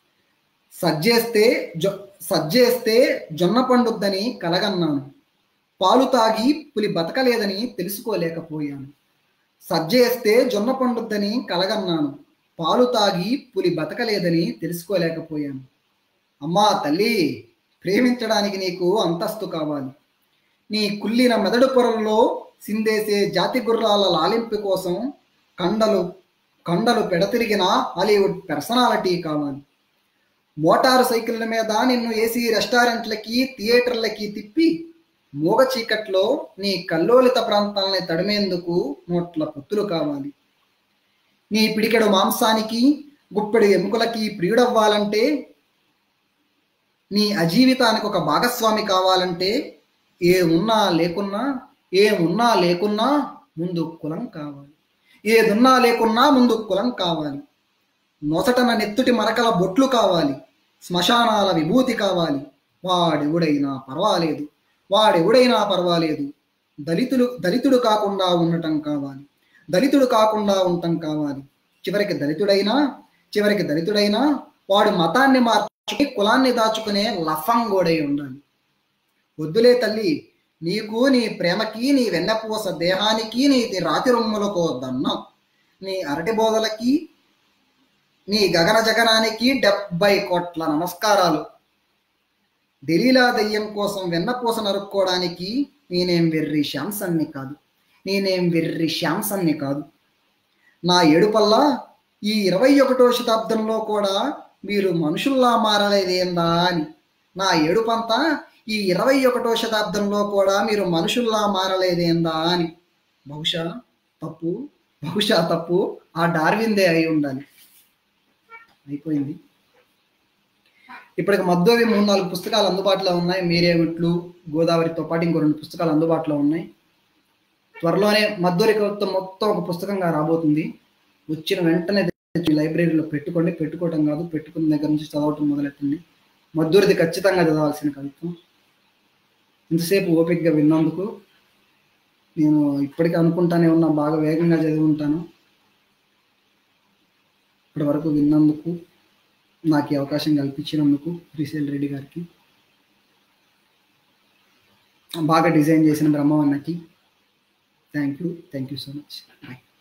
సజ్జేస్తే జొ సజ్జేస్తే జొన్న పండుద్దని కలగన్నాను. పాలు తాగి పులి బతకలేదని తెలుసుకోలేకపోయాను. సజ్జేస్తే జొన్న పండుద్దని కలగన్నాను. పాలు తాగి పులి బతకలేదని తెలుసుకోలేకపోయాను. అమ్మా తల్లి, ప్రేమించడానికి నీకు అంతస్తు కావాలి. నీ కుళ్ళిన మెదడు పొరల్లో సిందేసే జాతి గుర్రాల లాలింపు కోసం కండలు కండలు పెడతిరిగిన హాలీవుడ్ పర్సనాలిటీ కావాలి. మోటారు సైకిళ్ళ మీద నిన్ను ఏసీ రెస్టారెంట్లకి థియేటర్లకి తిప్పి మూగ చీకట్లో నీ కల్లోలిత ప్రాంతాలని తడిమేందుకు నోట్ల పొత్తులు కావాలి. నీ పిడికెడు మాంసానికి గుప్పెడు ఎముకలకి ప్రియుడవ్వాలంటే, నీ అజీవితానికి ఒక భాగస్వామి కావాలంటే ఏమున్నా లేకున్నా ఏమున్నా లేకున్నా ముందు కులం కావాలి. ఏదున్నా లేకున్నా ముందు కులం కావాలి. నొసటన నెత్తుటి మరకల బొట్లు కావాలి. శ్మశానాల విభూతి కావాలి. వాడెవుడైనా పర్వాలేదు, వాడెవుడైనా పర్వాలేదు. దళితులు దళితుడు కాకుండా ఉండటం కావాలి. దళితుడు కాకుండా ఉండటం కావాలి. చివరికి దళితుడైనా చివరికి దళితుడైనా వాడు మతాన్ని మార్చుకుని కులాన్ని దాచుకునే లఫంగోడై ఉండాలి. వద్దులే తల్లి, నీకు నీ ప్రేమకి నీ వెన్నపూస దేహానికి నీ రాతి రొమ్ములకో దన్నం. నీ అరటి బోధలకి నీ గగన జగనానికి డెబ్బై కోట్ల నమస్కారాలు. ఢిల్లీలా దయ్యం కోసం వెన్నపూస నరుక్కోవడానికి నేనేం వెర్రి శాంసన్ని కాదు నేనేం వెర్రి శాంసన్ని కాదు. నా ఏడుపల్లా ఈ ఇరవై ఒకటో శతాబ్దంలో కూడా మీరు మనుషుల్లా మారలేదేందా అని. నా ఏడుపంతా ఈ ఇరవై ఒకటో శతాబ్దంలో కూడా మీరు మనుషుల్లా మారలేదేందా అని. బహుశా తప్పు బహుశా తప్పు ఆ డార్విన్దే అయి ఉండాలి. అయిపోయింది. ఇప్పటికి మద్దోవి మూడు నాలుగు పుస్తకాలు అందుబాటులో ఉన్నాయి. మీరేమిట్లు, గోదావరితో పాటు ఇంకో రెండు పుస్తకాలు అందుబాటులో ఉన్నాయి. త్వరలోనే మద్దోరి కవిత్వం మొత్తం ఒక పుస్తకంగా రాబోతుంది. వచ్చిన వెంటనే లైబ్రరీలో పెట్టుకోండి. పెట్టుకోవటం కాదు, పెట్టుకున్న దగ్గర నుంచి చదవటం మొదలెట్టండి. మద్దూరిది ఖచ్చితంగా చదవాల్సిన కవిత్వం. ఇంతసేపు ఓపికగా విన్నందుకు నేను ఇప్పటికీ అనుకుంటానే ఉన్నా, బాగా వేగంగా చదివి ఉంటాను. ఇప్పటి వరకు విన్నందుకు, నాకు ఈ అవకాశం కల్పించినందుకు శ్రీశైల్ రెడ్డి గారికి, బాగా డిజైన్ చేసిన బ్రహ్మవన్నకి thank you thank you so much. Bye.